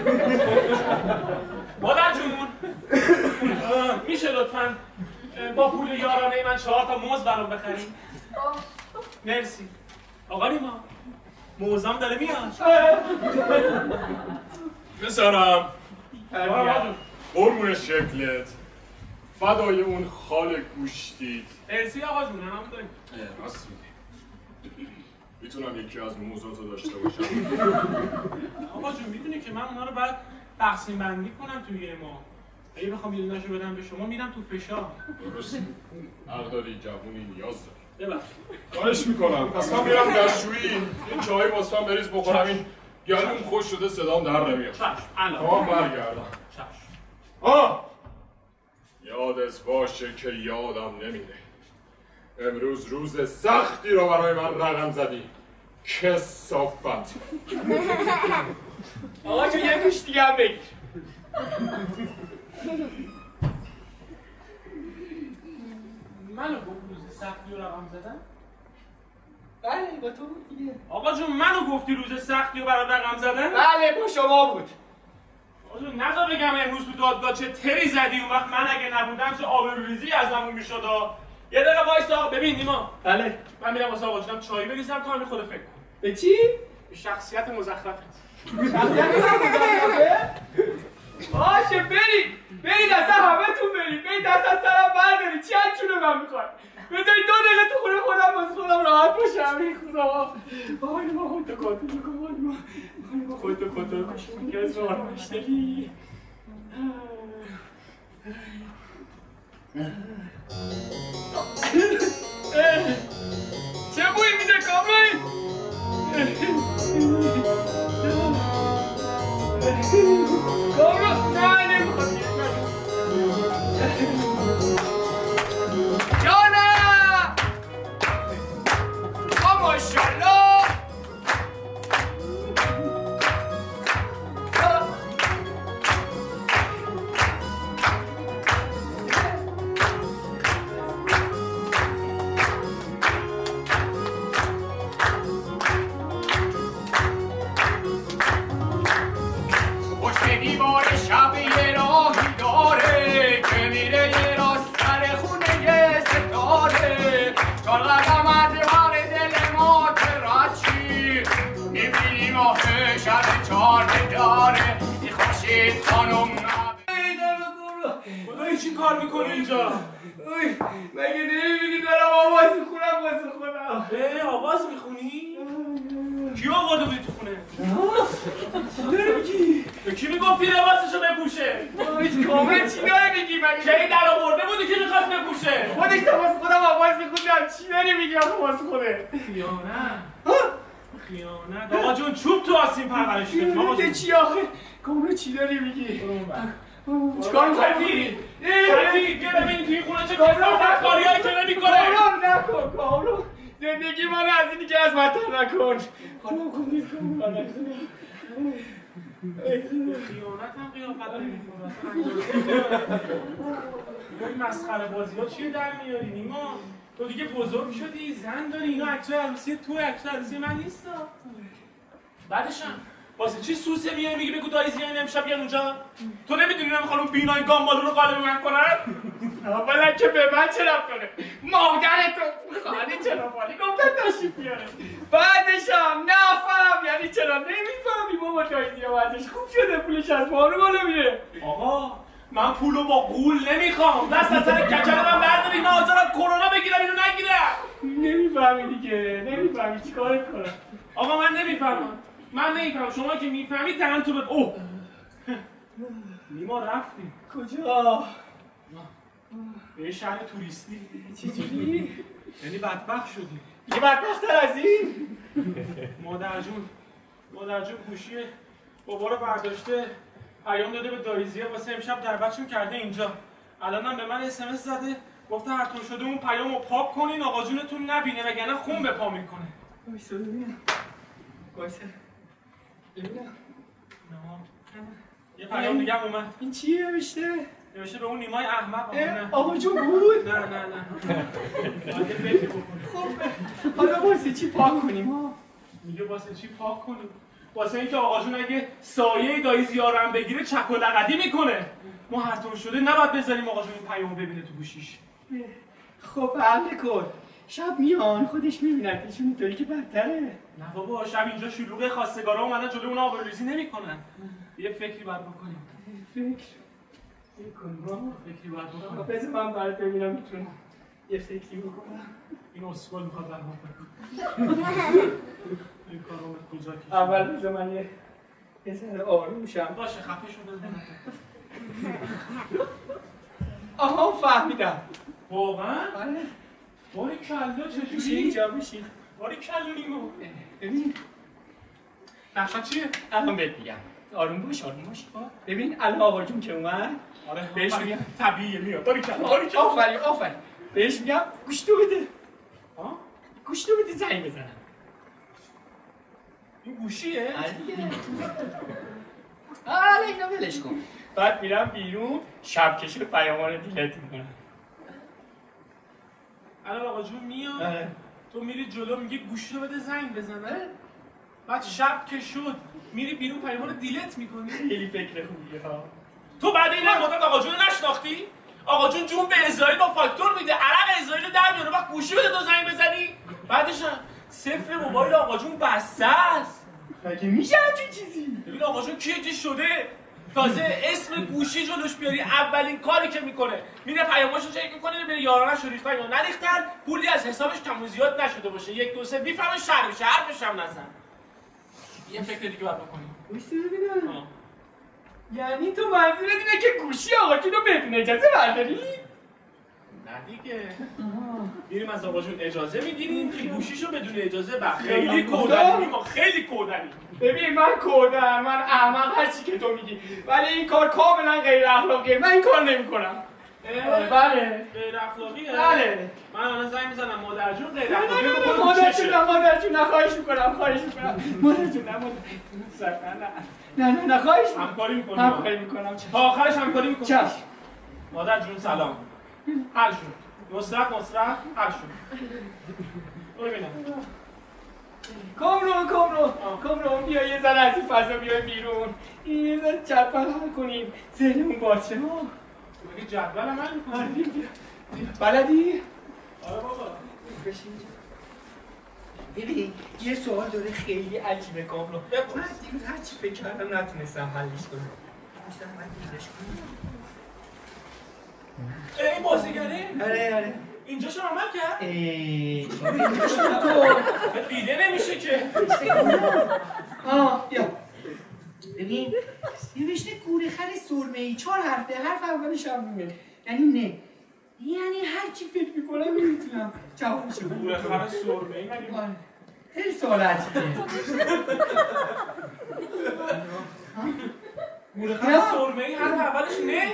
مادر جون میشه لطفاً با پول یارانه من 4 تا موز برام بخریم؟ مرسی. آقا نیما موزم داره میاد. پسرم قربون شکلت فدای اون خال گوشتیت. مرسی آقا جون هم داریم. راست میگی. میتونم یکی از موزاتو داشته باشم؟ آقا جون میدونی که من اونا رو باید تقسیم بندی کنم توی یه ماه. اگه بخوام یه دونه‌شو بدم به شما میرم تو فشار. درست. حق داری، جوونی نیاز داری. ببخشید. خواهش میکنم. پس من میرم دستشویی این چای واسم بریز بخورم. این گلوم خوش شده صدام در نمیاد. چشم الان. تمام برگردم. چشم. یادت باشه که یادم نمیره. امروز روز سختی رو برای من رقم زدی. کثافت. آقا چون یه گوش دیگه هم بگیر. منو با روز سختی رو رقم زدن؟ بله با تو بود دیگه. آقا جون منو گفتی روز سختی رو برای رقم زدن؟ بله با شما بود. آقا جون نذار بگم امروز تو دادگاه چه تری زدی اون وقت من اگه نبودم چه آبروریزی ازمون میشد. یه دقیقه وایسا. ببین نیما. بله. من میرم واسه آقا جونم چای بریزم تا همین خود فکر کن. به چی؟ به شخصیت مزخرفت. شخصیت مزخرفه؟ باشه برید اصلا همه تون برید دست از سرم بردارید. چی از چونه من میخوای؟ بذارید 2 دقیقه تو خونه خودم واسه خودم راحت باشم. ای خدا آقای ما خودتو کنترل کن. خودتو کنترل کن که از راه مشتری. چه بویی میده کامل؟ کامل نه نمیخواد جانم ماشالله. دیوار شب یه راهی داره که میره یه راست سر خونه یه ستاره. چون قدم از بر دل ما که رچی میبینی ماه شب 4 داره. این خوشید خانم نبه چی کار میکنی اینجا؟ مگه نمیبینی دارم آواز میخونم واسه خودم. آواز میخونی؟ کی آورده بودی تو خونه؟ چی داری میگی؟ به کی میگفتی لباسشو بپوشه؟ کامل چی داری میگی؟ کی در آورده بودی که میخواست بپوشه؟ خودش تا واسه خودم آواز میخوندم. چی داری میگی آخه واسه خوده؟ خیانت آقا جون چوب تو آسین پرورش بدیم آقا جون. چی آخه؟ کامل چی داری میگی؟ چیکار می‌کنی؟ بیا ببین توی خونه چه کسافت کاریایی که نمی‌کنه. نکن کامل. زندگی ما رو از اینی که از من تر نکن. حالا خوب نیست کامل. خیانت هم قیافت نمی‌کنه. این مسخره بازی‌ها چیه در میاری نیما؟ تو دیگه بزرگ شدی، زن داری، اینا عکسای عروسی تو، عکسای عروسی من نیستا. بعدشم واسه چی سوسه میای میگی بگو دایی زیان امشب بیان اونجا؟ تو نمیدونی نمیخوام اون بینای گامبالو رو قالب من کنن؟ اولا که به من چه ربط داره؟ مادرتو خانه چرا گفتن تشریف بیاره. بعدشم نفهم یعنی چرا نمیفهمی بابا دایی زیان ازش خوب شده پولش از بارو بالا میره. آقا من پولو با قول نمیخوام. دست از سر کچل من بردار اینا آزارم کرونا بگیرم اینو نگیرم. نمیفهمی دیگه نمیفهمی چیکار کنم. آقا من نمیفهمم. شما که میفهمید دهن تو به اوه نیما رفتی کجا؟ به یه شهر توریستی. چجوری؟ یعنی بدبخت شدی. دیگه بدبخت‌تر از این؟ مادر جون گوشی بابا رو برداشته پیام داده به دایزیه واسه امشب دعوتشون کرده اینجا. الانم به من اسمس زده گفته هر طور شده اون پیامو پاک کنین آقا جونتون نبینه وگرنه خون به پا میکنه. وایسا ببینم. وایسا ببینم. یه پیام دیگه هم اومد. این چیه نوشته؟ نوشته به اون نیمای احمق. آقا جون بود؟ نه باید فکر بکنیم. خب حالا واسه چی پاک کنیم؟ میگه واسه چی پاک کنیم؟ واسه اینکه آقا جون اگه سایه دایی زیارم بگیره چک و لقدی میکنه. ما هر طور شده نباید بذاریم آقا جون این پیامو ببینه تو گوشیش. خب حل کن. شب میان خودش میبیندشون اینطوری که بدتره. نه بابا شب اینجا شلوغه خواستگارا اومدن جلوی اون آبروریزی نمیکنن. یه فکری باید بکنیم. فکری باید بکنیم. بذار من برات ببینم میتونم یه فکری بکنم. این اسکول میخواد برام بکنم. این کارو کجا کشید؟ اول بذار من یه ذره آروم شم. باشه خفه شو. آها فهمیدم. واقعا؟ بله. باری کلا چجوری؟ اینجا بشین. باری کلا نیمو. ببین. نقشه چیه؟ الان بهت میگم. آروم باش. ببین الان آقا جون که اومد. آره بهش میگم طبیعیه میاد. باری کلا. آفرین. بهش میگم گوش تو بده. ها؟ گوش تو بده زنگ بزنم. این گوشیه؟ آره اینو ولش کن. بعد میرم بیرون شب که شد پیاما رو دیلیت میکنم. الان آقا جون میاد. تو میری جلو میگی گوشی رو بده زنگ بزنه. بعد شب که شد میری بیرون پیاما رو دیلیت میکنی. خیلی فکر خوبیه ها. تو بعد این مدت آقا جون نشناختی؟ آقا جون به اسرائیل با فاکتور میده. عرق اسرائیل رو در میاره وقت گوشی بده تو زنگ بزنی. بعدش صفر موبایل آقا جون بسته است. مگه میشه همچین چیزی؟ ببین آقا جون کی شده؟ تازه اسم گوشی جلوش بیاری اولین کاری که میکنه میره پیاماشو چک میکنه ببینه یارانش رو ریختن یا نریختن پولی از حسابش کم و زیاد نشده باشه 1 2 3 میفهمه شهر بشه حرفش هم نزن. یه فکر دیگه باید بکنیم. گوشی ببینم. یعنی تو منظورت اینه که گوشی آقا جون رو بدون اجازه برداری؟ نه دیگه. میریم از آقا جون اجازه میگیریم که گوشیشو بدون اجازه خیلی کودنی ما خیلی کودنی. ببین من کودن من احمق هرچی که تو میگی ولی این کار کاملا غیر اخلاقیه. من این کار نمیکنم. بله غیر اخلاقیه؟ بله. من الان زنگ میزنم مادر جون غیر اخلاقیه بکنم. مادر جون خواهش میکنم. مادر جون نه خواهش همکاری میکنم. تا آخرش همکاری میکنم. چشم. مادر جون سلام. حل شد. نصرت حل شد. ببینم. کامرو بیا یه ذره از این فضا بیا بیرون. این یه ذره جدول حل کنیم. ذهنمون باز شه. مگه جدول عمل میکنی؟ بلدی؟ آره بابا. بشین. ببین یه سوال داره خیلی عجیبه کامرو. من دیروز هرچی فکر کردم نتونستم حلش کنم. این بازیگره؟ آره اینجاشو عمل کرد؟ تو دیده نمیشه که. بیا ببین نوشته گورخر سرمه‌ای 4 حرفه، حرف اولش هم میگه یعنی نه، یعنی هر چی فکر میکنم نمیتونم جوابشو بدم. گورخر سرمه‌ای مگه؟ خیلی سوال عجیبه. گورخر سرمه‌ای حرف اولش نه؟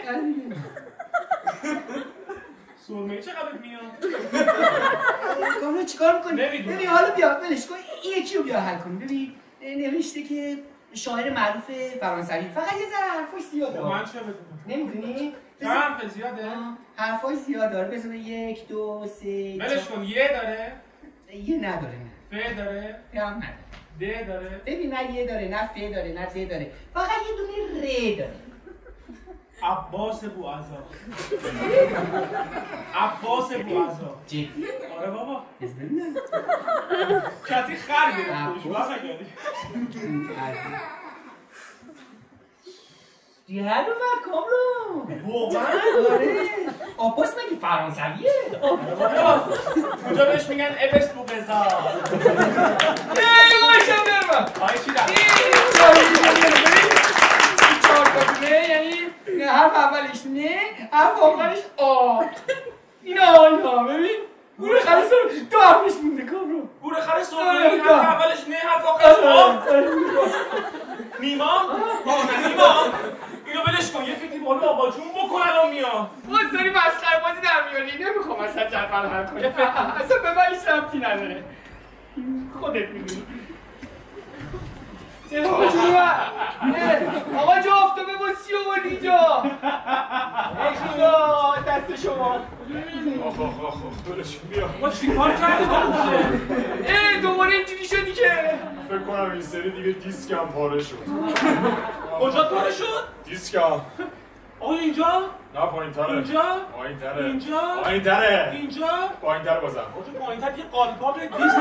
سرمه‌ای چقدر میاد؟ کامرو چیکار میکنی؟ نمیدونم. ببین حالا بیا ولش کن، این یکی رو بیا حل کنیم. ببین نوشته که شاعر معروف فرانسوی، فقط یه ذره حرفاش زیاده. من چه بدونم؟ نمیدونی؟ حرف زیاده؟ حرفاش زیاد داره. بذار 1 2 3 ولش کن. یه داره؟ یه نداره نه. ف داره؟ ف هم نداره. د داره؟ ببین نه یه داره نه ف داره نه د داره، فقط یه دونه ر داره. عباس بوعزا. عباس بوعزا. جدی؟ آره بابا. ببینم. کتی خر گرفت. بابا نگردی. دیگه رو کامرو. واقعا؟ آره. عباس مگه فرانسویه؟ بابا اونجا بهش میگن ابس بوقزا. باشم برم آی چی دارم؟ یعنی حرف اولش نه، حرف آخرش آ. اینا ببین گورخر سرمه‌ای 2 حرفش مونده کامرو. گورخر سرمه‌ای حرف اولش نه، حرف آخرش آ. نیما؟ نه نیما اینو ولش کن، یه فکری بالا آقا جون بکن الان میاد. باز داری مسخره بازی در میاری، نمیخوام اصلا جدول حل کنی. اصلا به من هیچ ربطی نداره. خودت میدونی. آقا جا آفتابه با سی آورد اینجا. ای خدا دست شما. آخ دلش بیا. ما چیکار کردیم ای دوباره اینجوری شدی که فکر کنم این سری دیگه دیسکم پاره شد. کجا پاره شد؟ دیسکم. آقا اینجا؟ نه پایین‌تره. اینجا؟ پایین‌تره. اینجا؟ پایین‌تره. اینجا؟ پایین‌تره بازم. تو پایین‌تر یه قالپاق دیست.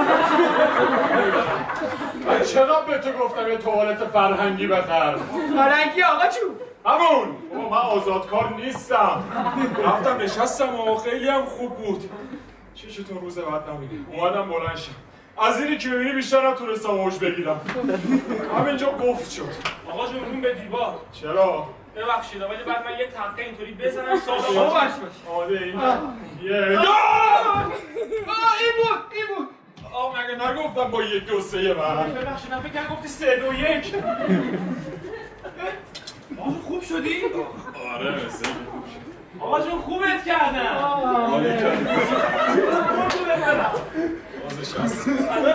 من چقدر به تو گفتم یه توالت فرهنگی بخر. فرنگی آقا چون همون. بابا من آزادکار نیستم. رفتم نشستم و خیلی هم خوب بود. چشتون روز بعد نمیده. اومدم بلند شم. از اینی که میبینی بیشتر نتونستم اوج بگیرم. همینجا گفت شد. آقا جون اون به دیوار. چرا؟ ببخشید ولی بعد من یه تقه اینطوری بزنم ساده شما باشه. باش آده این. یه. این بود. آه مگه نگفتم با 1 2 3 من. ببخشید من فکر کردم گفتی 3 2 1. آقا خوب شدی؟ آره مثل خوب شد. آقا جون خوبت کردم. آره کردم. خوبت کردم. بازش هست.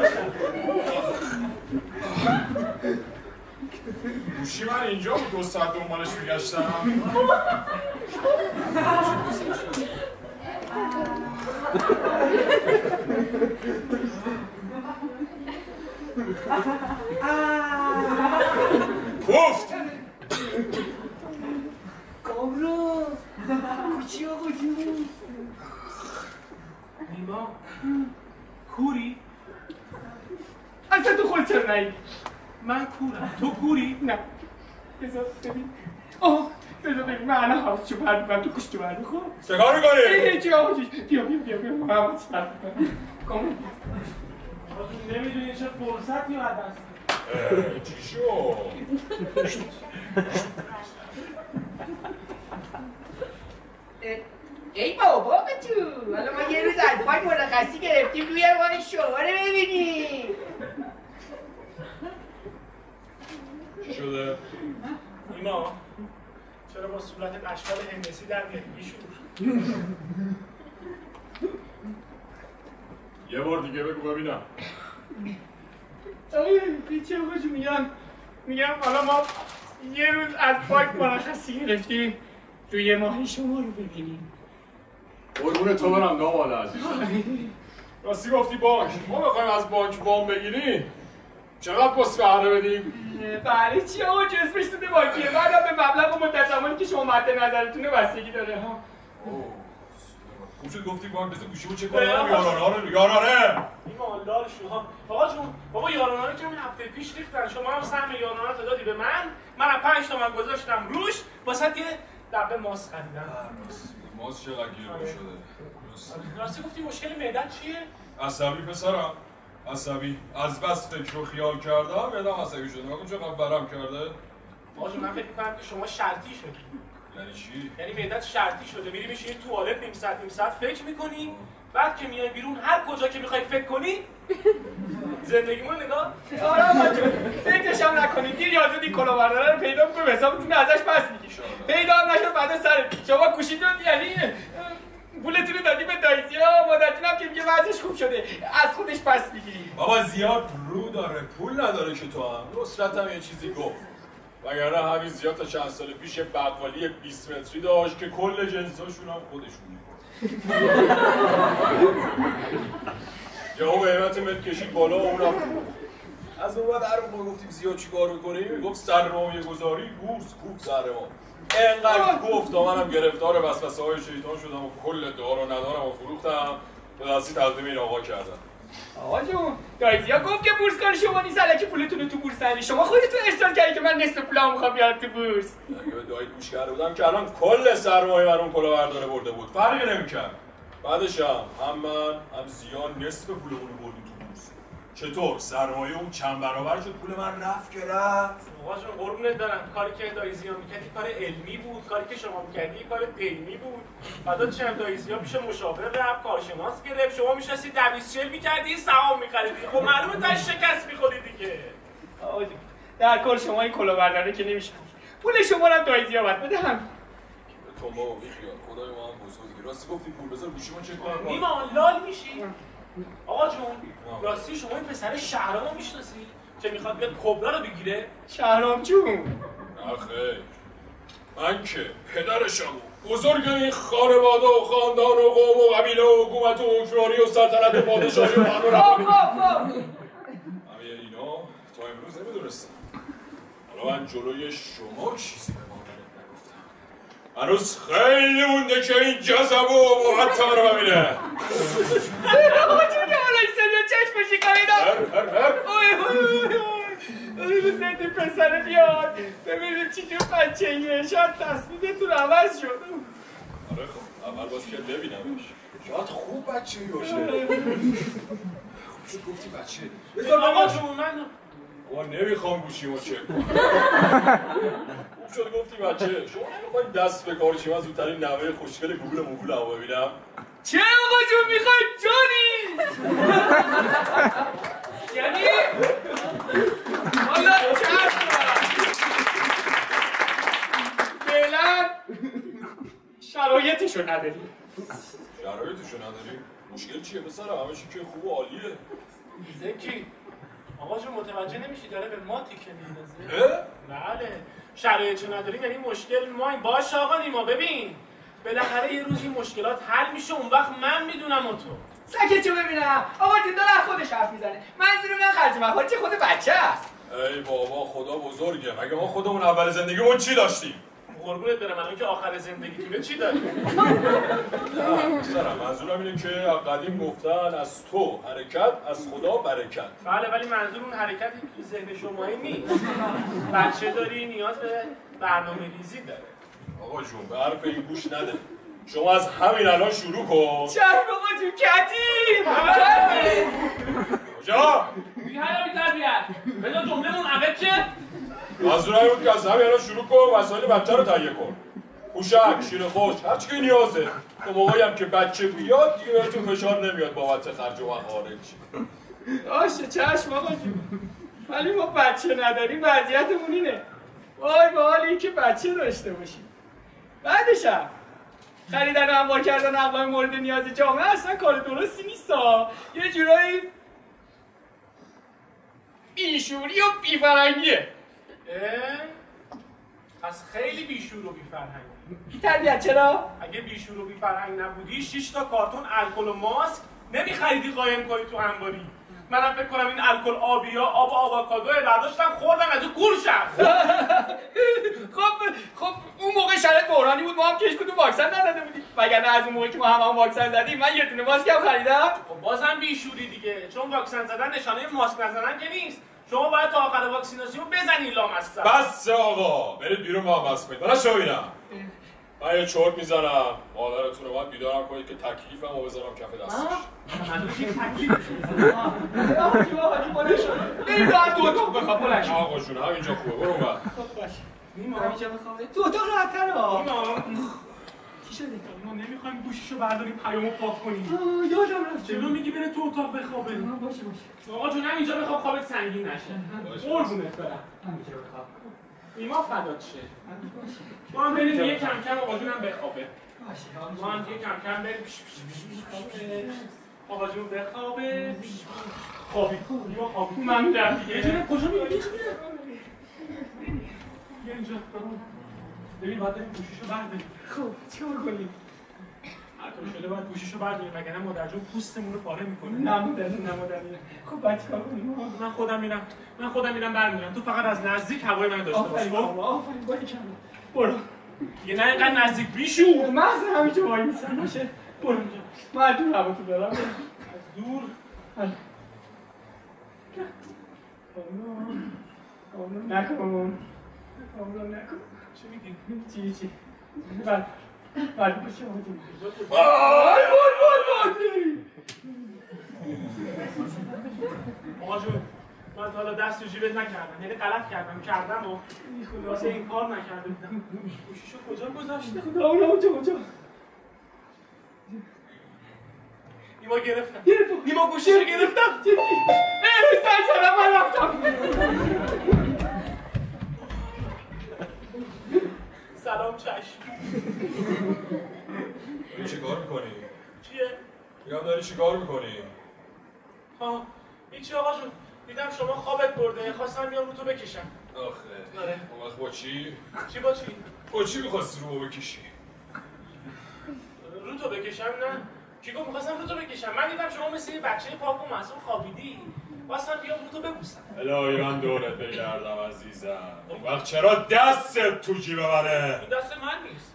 گوشی من اینجا بود 2 ساعت دنبالش میگشتم. گفت کامرو کوچی آقا جون. نیما کوری؟ اصلا تو خود چرا نهیدی؟ من کورم تو کوری؟ نه بذار ببین بذار ببین من الان حواسشو پرد میکنم تو گوشتو برد خب چه کار میکنی؟ هیچی آقا بیا من حواسشو پرد میکنم کامرو نمیدونی چه فرصتی رو دست چی شو؟ ای بابا جو حالا ما یه روز از پاک مرخصی گرفتیم روی ما شما رو ببینیم. چی شده؟ نیما چرا با صورت اشکال هندسی در میاد بیشور؟ یه بار دیگه بگو ببینم. هیچی آقا جو میگم حالا ما یه روز از پاک مرخصی گرفتیم روی ماهی شما رو ببینیم. قربون تو برم داماد عزیز. راستی گفتی بانک. ما بخوایم از بانک وام بگیریم چقدر پس بهره بدیم؟ بهره چی آقا جو اسمش سود بانکیه بعدم به مبلغ و مدت زمانی که شما مد نظرتونه بستگی داره ها. خوب شد گفتی بانک بذار گوشیمو چک کنم یارانه نیما لال شما آقا جون بابا یارانه رو که همین هفته پیش ریختن شما هم سهم یارانه رو دادی به من 5 تومن گذاشتم روش واسه یه دبه ماست خریدم. ماست چقدر گیرون شده. راستی گفتی مشکل معدت چیه؟ عصبی پسرم، عصبی. از بس فکر و خیال کردم یادم عصبی شده. نگم چقدر برم کرده. آقا من فکر می‌کنم که شما شرطی شدی. یعنی چی؟ یعنی معدت شرطی شده، میری میشینی توالت نیم ساعت فکر می‌کنی، بعد که میای بیرون هر کجا که می‌خوای فکر کنی زندگیمون نگاه. آره آقا جون، فکرش هم نکنید. دیر یا زودی کلاهبرداره رو پیدا می‌کنیم، حسابتون ازش پس می‌گیریم. پیدا هم نشد بعد سر شما کوشیدون، یعنی پولتون رو دادی به دایزیا، مادرتون هم که میگه وضعش خوب شده از خودش پس می‌گیری. بابا زیاد رو داره، پول نداره که تو هم. نصرت هم یه چیزی گفت. وگرنه همین زیاد تا چند سال پیش بقالی 20 متری داشت که کل جنساشون هم خودشون می‌کنه. یهو قیمت ملک کشید بالا و اونم از اون بعد هر موقع گفتیم زیاد چیکار می‌کنی؟ میگفت سرمایه گذاری بورس خوب سرمایه. اینقدر گفت تا منم گرفتار وسوسه‌های شیطان شدم و کل دار و ندارم و فروختم به دستی تقدیم این آقا کردم. آقا جون، دایزیا گفت که بورس کار شما نیست، الکی پولتون رو تو بورس نری. شما خودتون اصرار کردید که من نصف پولمو می‌خوام بیارم تو بورس. اگه به دایید گوش کرده بودم که الان کل سرمایه من اون کلاهبرداره برده بود. فرقی نمی‌کرد. بعدش هم من هم زیان نصف پولمون رو بردیم تو بورس. چطور سرمایه اون چند برابر شد، پول من رفت که رفت. آقا جون قربونت برم، کاری که دایزیا می‌کردی کار علمی بود، کاری که شما می‌کردی کار علمی بود. بعدا چه دایزیا پیش مشاور رفت، کارشناس گرفت، شما می‌شستی دویسچل می‌کردی، سهام می‌خریدی. خب معلومه تا شکست می‌خوری دیگه. آقا جون، در کل شما این کلاهبرداره که نمی‌شه. پول شما رو هم دایزیا باید بده هم. تو بابا بیخیال، خدای ما هم بزرگی. راستی گفتی پول بذار گوشیمو چک کنم. نیما لال میشی؟ آقا جون، راستی شما این پسر شهرامو میشناسی؟ که میخواد بیاد کبرا رو بگیره؟ شهرام جون. نه خیر. من که پدرشم بزرگ این خانواده و خاندان و قوم و قبیله و حکومت و حکمرانی و سلطنت و پادشاهی و قانون همه اینا تا امروز نمیدونستم. حالا من جلوی شما چیزی به مادرت نگفتم. هنوز خیلی مونده که این جذب و ابهت رو ببینه. آقا جون که حالا این سریا چشم شکاییدم. روز زندی پسر بیاد ببینیم چی جور بچه ایه. شاید تصمیمتون عوض شد. آره خب اول باز که ببینمش. شاید خوب بچه ای باشه. خوب شد گفتی بچه. آقا جون من ما نمیخوام گوشیمو چک کنم. خوب شد گفتی بچه. شما نمیخواید دست به کار چی من زودترین نوه خوشگل گوگل موگول هم ببینم؟ چه آقا جون میخواید جانی؟ یعنی حالا چشم فعلا شرایطشو نداریم. شرایطشو نداری؟ مشکل چیه پسرم؟ همه چی که خوب و عالیه. زکی آقا جون متوجه نمیشی داره به ما تیکه میندازه؟ بله شرایطشو نداریم یعنی مشکل مایم. باشه آقا نیما ببین بالاخره یه روز این مشکلات حل میشه اون وقت من میدونم و تو سکتشو ببینم. آقا جون داره از خودش حرف میزنه. منظور من خرج مخارج خود بچه است. ای بابا خدا بزرگه. مگه ما خودمون اول زندگیمون چی داشتیم؟ قربونت برم الان که آخر زندگیتونه چی داری؟ نه منظورم اینه که قدیم گفتن از تو حرکت از خدا برکت. بله ولی منظور اون حرکتی که ذهن شمایی نیست. بچه داری نیاز به برنامه‌ریزی داره. آقا جون به حرف این گوش نده. شما از همین الان شروع کن. چشم آقا جون کتیم کجا؟ میگه هر بی تربیت بذار جمله‌مون اول چه؟ منظورم این بود که از همین الان شروع کن وسایل بچه رو تهیه کن. پوشک، شیر خوش، هر چی که نیازه. تا موقعی هم که بچه بیاد دیگه بهتون فشار نمیاد بابت خرج و مخارج. باشه چشم آقا جون. ولی ما بچه نداریم وضعیتمون اینه. وای به حال این که بچه داشته باشیم. بعدش هم خریدن و انبار کردن اقلام مورد نیاز جامعه اصلا کار درستی نیست ها. یه جورایی بیشوری و بیفرنگیه. پس خیلی بیشور و بیفرهنگی. بی تربیت چرا؟ اگه بیشور و بیفرهنگ نبودی 6 تا کارتون الکل و ماسک نمیخریدی قایم کنی تو انباری. منم فکر کنم این الکل آبیا آب آووکادو برداشتم خوردم از اون کور شد. خب اون موقع شرایط بحرانی بود ما هم کش کدوم واکسن نزده بودیم. وگرنه از اون موقع که ما هم واکسن زدیم من یه دونه ماسک هم خریدم. خب بازم بیشوری دیگه چون واکسن زدن نشانه ماسک نزدن که نیست. شما باید تا آخر واکسیناسیون بزنی لامصب. بس آقا برید بیرون با هم بس کنید. برای شما ببینم. من یه چرت میزنم مادرتون رو باید بیدارم کنید که تکلیفمو بذارم کف دستش. من که تکلیف آقا جون بلند شو. بریم راحت تو اتاق بخواب بلند شو. آقا جون همینجا خوبه برو اون ور. خب باشه. نیما همینجا بخوابه. تو اتاق راحت‌تره ها. نیما چی شده؟ ما نمیخوایم گوشیشو برداریم پیامو پاک کنیم. یادم رفت. چرا میگی بره تو اتاق بخوابه؟ باشه. آقا جون همینجا بخواب خوابت سنگین نشه. قربونت برم. همینجا بخواب. نیما فدات شه. باشه. ما هم بریم یه کم کم آقا جونم بخوابه. باشه. ما هم یه کم کم بریم. آقا جون بخوابه. خوابی. نیما خوابی. من میرم دیگه. جون کجا میری؟ بیا اینجا. ببین باید بریم گوشیشو برداریم. خب چیکار کنیم؟ هر طور شده باید گوشیشو برداریم وگرنه مادر جون پوستمون رو پاره میکنه. نمودنی. خب بعد چیکار کنیم؟ من خودم میرم برمیگردم. تو فقط از نزدیک هوای منو داشته باش. آفرین باشه کم. برو. یه نه اینقدر نزدیک بیشو. محض همینجا وای میسن باشه. برو اینجا. من دور هوا تو دارم. از دور. نکن. چی میگی؟ چی؟ بعد باشه آمدیم. آی آقا جون من تا حالا دست تو جیبت نکردم یعنی غلط کردم و واسه این کار نکرده بودم. گوشیشو کجا گذاشته؟ اونجا. نیما گرفتم. نیما گوشیشو گرفتم. سرسرم من رفتم. سلام چشم. داری چی کار میکنی؟ چیه؟ میگم داری چی کار میکنی؟ ها هیچی آقا جون دیدم شما خوابت برده خواستم بیام رو تو بکشم. آخه آره. اون وقت با چی؟ با چی؟ با چی میخواستی رو بکشی؟ رو تو بکشم نه؟ کی گفت میخواستم رو تو بکشم؟ من دیدم شما مثل یه بچه پاک و معصوم خوابیدی خواستم بیام رو تو ببوسم. الهی من دورت بگردم عزیزم. اون وقت چرا دستت تو جیب منه؟ این دست من نیست.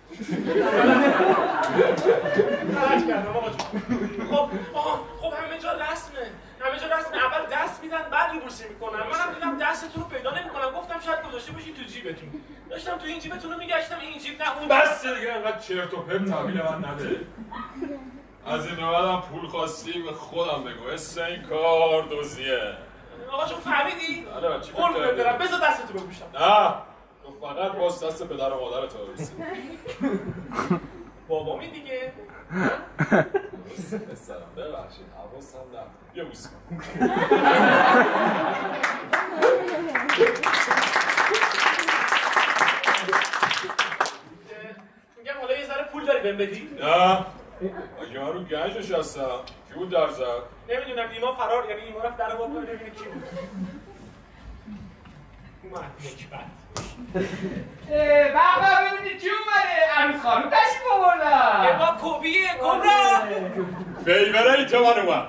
غلط کردم آقا جون. خب همه جا رسمه. اول دست میدن بعد رو بوسی میکنن. منم دیدم دستتون رو پیدا نمیکنم گفتم شاید گذاشته باشین تو جیبتون. داشتم تو این جیبتون رو میگشتم این جیب نه اون. بس دیگه انقدر چرت و پرت تحویل من نده. از این به بعدم پول خواستی به خودم بگو. اسم این کار دزدیه. آقا جون فهمیدی؟ آره چی قول بهت برم بذار دستتو بپوشم. نه تو فقط باز دست پدر و مادرت رو ببوسی. بابامی دیگه. بسرم ببخشید حواسم نبود. یه بوس کن. میگم حالا یه ذره پول داری بهم بدی؟ نه اگه من رو گنج نشستم کی بود در زد؟ نمیدونم نیما فرار یعنی نیما رفت در باز ببینه کی بود. اومد نکبت. بابا ببینید کی اومده عروس خانم تشریف آوردن. با کوبیه کبرا. فیوریت من اومد.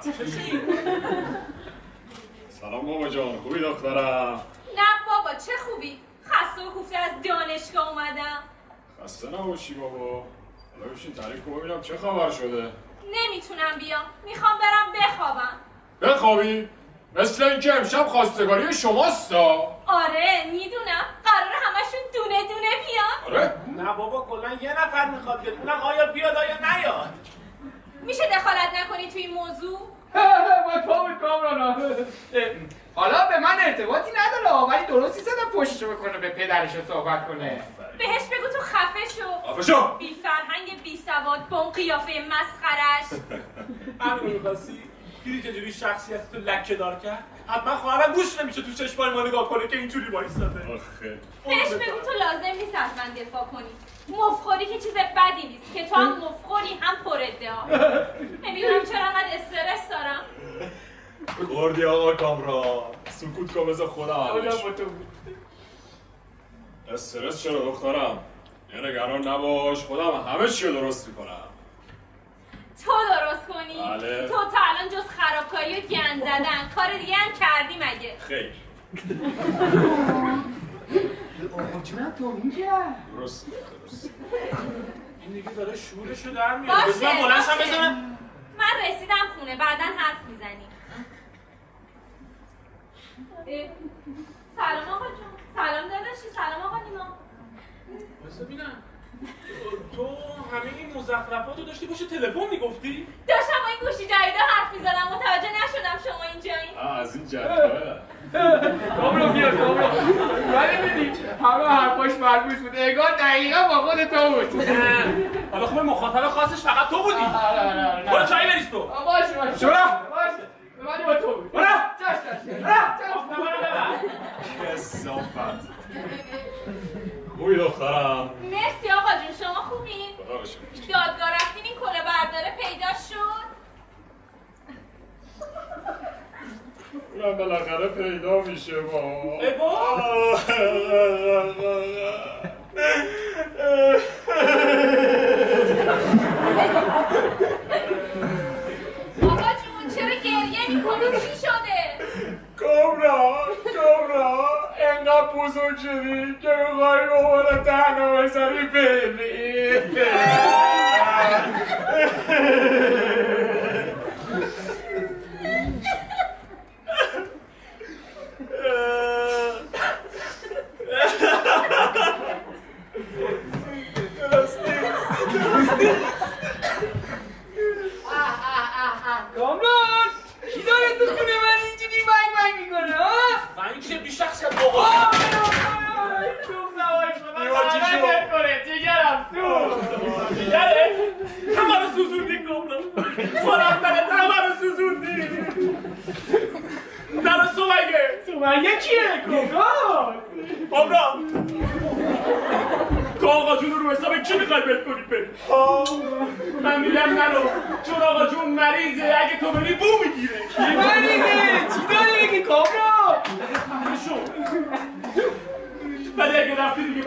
سلام بابا جان خوبی دخترم؟ نه بابا چه خوبی خسته و کوفته از دانشگاه اومدم. خسته نباشی بابا. حالا بشین تعریف کن ببینم چه خبر شده. نمیتونم بیام میخوام برم بخوابم. بخوابی؟ مثل اینکه امشب خواستگاری شماستا. آره میدونم قراره همشون دونه دونه بیان. آره؟ نه بابا کلا یه نفر میخواد بیاد اونم آیا بیاد آیا نیاد. میشه دخالت نکنی توی این موضوع؟ با تو بود کامرانا. حالا به من ارتباطی نداره ولی درستی زدم پشتشو بکنه به پدرشو صحبت کنه. بهش بگو تو خفه شو. خفه شو. بی فرهنگ بی سواد با اون قیافه مسخرش. همین می‌خواستی؟ دیدی چجوری شخصیت تو لکه دار کرد؟ حتما خواهرم گوش نمیشه تو چشمای ما نگاه کنه که اینجوری وایساده. آخه بهش بگو تو لازم نیست از من دفاع کنی. مفخوری که چیز بدی نیست که تو هم مفخوری هم پر ادعا. نمیدونم چرا انقدر استرس دارم. خوردی آقا کامران سکوت کن بذار خودم حلش. استرس چرا دخترم؟ یه نگران نباش خودم همه چی رو درست میکنم. تو درست کنی؟ بله. تو تا الان جز خرابکاری و گند زدن کار دیگه هم کردی مگه؟ خیر آقا جونم تو اینجا. درست این دیگه داره شورشو در میاد. باشه بذار بلنشم بزنم. من رسیدم خونه بعداً حرف میزنیم. سلام آقا جون. سلام داداشی. سلام آقا نیما. بذار ببینم. تو مزخرفاتو داشتی باشه تلفن میگفتی؟ داشتم با این گوشی جدیدا حرف میزدم متوجه نشدم شما اینجایین. از این جدیده کامرو بیا کامرو. ولی ببین همه حرفاش مربوط بود. انگار دقیقا با خود تو بود. حالا خب مخاطب خاصش فقط تو بودی. آره. برو چای بریز تو. باشه. شورا. باشه. ولی با تو بود. برو. کثافت. خوبی دخترم. مرسی آقا جون شما خوبین؟ خدا رو شکر. دادگاه رفتین این کله برداره پیدا شد؟ اونم بالاخره پیدا میشه با آقا جون چرا گریه میکنی؟ چی شده؟ کامرا انقدر بزرگ شدی که میخوایی بابا تنها بذاری بری کامران کی داره تو خونه من اینجوری بنگ میکنه ها؟ من چه بی شخصیت بابا. دیگره همه رو سوزوندی کامران. خورفتنت همه رو سوزوندی. در سومگه کیه؟ کامران تو آقا جون رو حساب کی میخوای بهت کنی بری؟ من میگم نرو چون آقا جون مریضه اگه تو بری بو میگیره. مریضه؟ چی داری بگی کامران؟ ولی اگه رفتی دیگه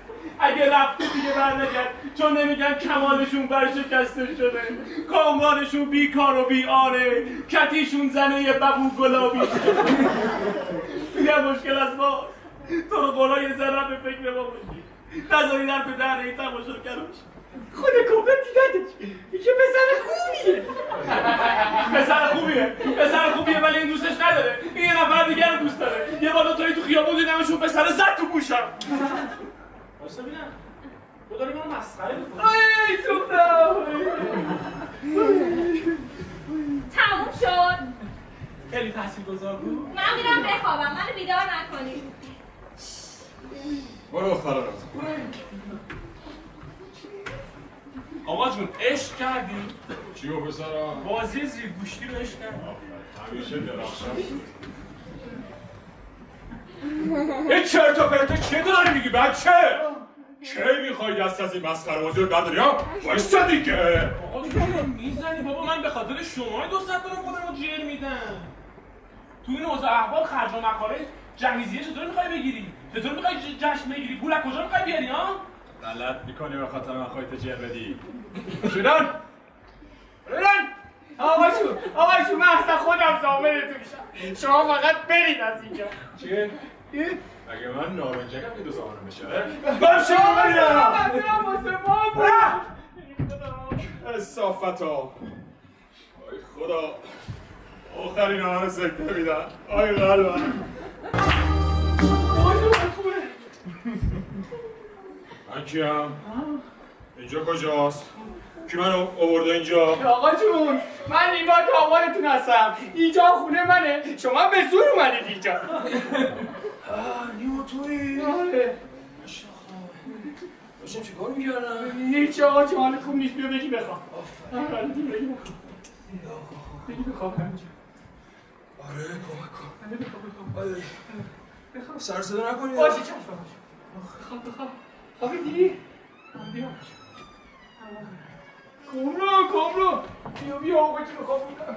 برنگرد چون نمیگن کمالشون برشکسته شده کامرانشون بیکار و بیاره کتیشون زنه یه ببو گلابی یه مشکل از ما تو رو قولا یه ذره به فکر ما باشی نذاری در به در این تماشا کراش خود کامران دیدتش میگه پسر خوبیه ولی این دوستش نداره این یه نفر دیگر رو دوست داره یه بار دوتایی تو خیابون دیدمشون پسر زد تو گوشم باشتا بینم تو داری من مسخره میکنی ای سوختم تموم شد. خیلی تاثیرگذار بود. من میرم بخوابم منو بیدار نکنید. برو دخترم آقا جون عشق کردی؟ چیو پسرم؟ بازی زیرگوشتی رو عشق کردی؟ همیشه درخشم این چرت و پرت چیه تو داری میگی بچه؟ چه میخوایی دست از این مسخره بازی رو برداری ها؟ وایستا دیگه آقا جون میزنی بابا من به خاطر شما 200 دلار خودم رو جر میدم تو این اوضاع احوال خرج و مخارج جهیزیه چطور میخوای بگیری؟ چطور میخوای جشن بگیری؟ پول از کجا میخوای بیاری ها؟ غلط میکنی به خاطر من خواهی تجر بدی شدن آقا شو من اصلا خودم زامنتون میشم شما فقط برید از اینجا چیه؟ اگه من نارنجکم که 2 زمانه میشه من شما بریم واسه ما صافتا آی خدا آخرین آن رو سکته میدن آی قلبم من کیم؟ اینجا کجاست؟ کی من آورده اینجا؟ آقا جون من نیما تاوانتون هستم اینجا خونه منه شما به زور اومدید اینجا نیما توی؟ آره داشتم چی کار میکردم؟ هیچ آقا جوان خوب نیست بیا بگی بخواب بگی بخواب آره کمک کن بخواب سر صدا نکنی باشه چشم بخواب خوابیدی؟ کامرو بیا آقا جون خوابیدم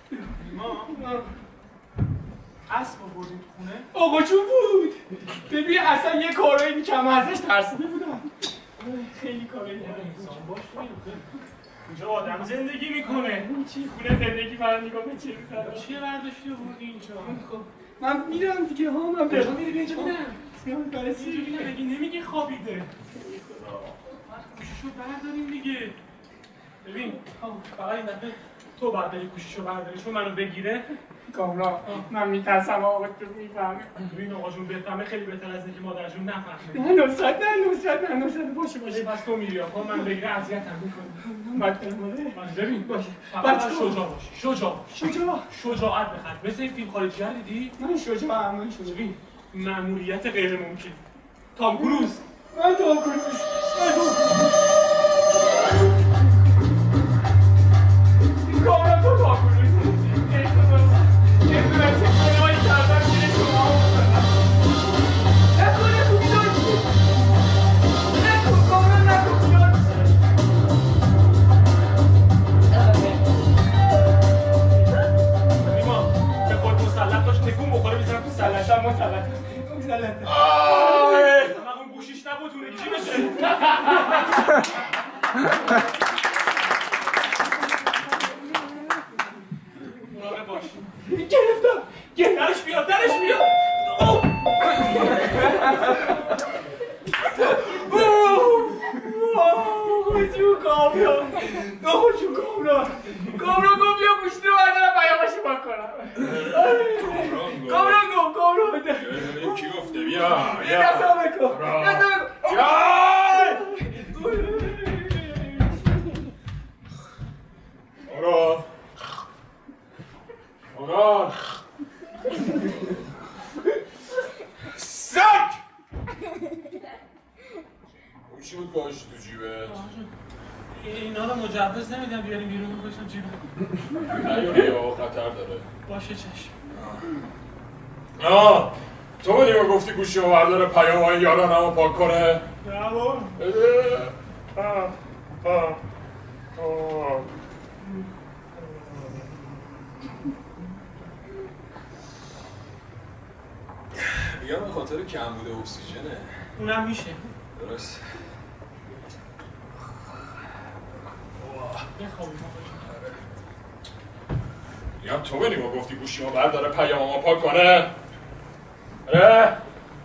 اسب آوردین تو خونه؟ آقا جون بود ببین اصلا یه کارایی میکنم ازش ترسیده بودم خیلی کارایی انسان باش اینجا آدم زندگی میکنه چی خونه زندگی من نگاه به چه می‌ذاره چیه برداشتی آوردی اینجا؟ خب من میرم دیگه ها من کجا میری بیا اینجا بینم برای چی اینجا بینم نمیگی خوابیده گوشیشو برداریم دیگه ببین فقط این دفعه تو باید بری گوشیشو برداری چون منو بگیره کامران من میترسم آقا تو میفهمه. ببین آقا جون بفهمه خیلی بهتر از اینکه مادر جون نفهمه. نه نصرت باشه پس تو میری آقا من بگیره اذیتم میکنی. من ببین باشه فقط شجاع باش. شجاعت بخواد. مثل این فیلم خارجی ها دیدی؟ من شجاعم. ببین مأموریت غیر ممکن. تام کروز. من تام کروز. کامران تو تام کروز. یه دونه چه کنایی کردن میره شما بکنم. نکنه خوبی داشتی. نکن کامران نکن بیاد. نیما به خود مسلط باش تکون بخوره میزنم تو سلطم مسلط. من اون گوشیش نبود اون چی بشه؟ مراقب باش. گرفتم. درش بیاد. کامران گو بیا گوشتی رو بردارم بیامشی با کنم. کامران گو. کی گفته بیا. یه دستا بکن. آران سگ اون چی بود باش تو جیبت؟ اینا رو مجوز نمیدم بیاریم بیرون میکشم جیبم. نیاری یا خطر داره. باشه چشم. تو بودی ما گفتی گوشی رو برداره پیام های یارانمو پاک کنه؟ نه بابا. میگم به خاطر کمبود اکسیژنه. اونم میشه. درست. میگم تو بودی ما گفتی گوشی رو برداره پیام پاک کنه؟ آره؟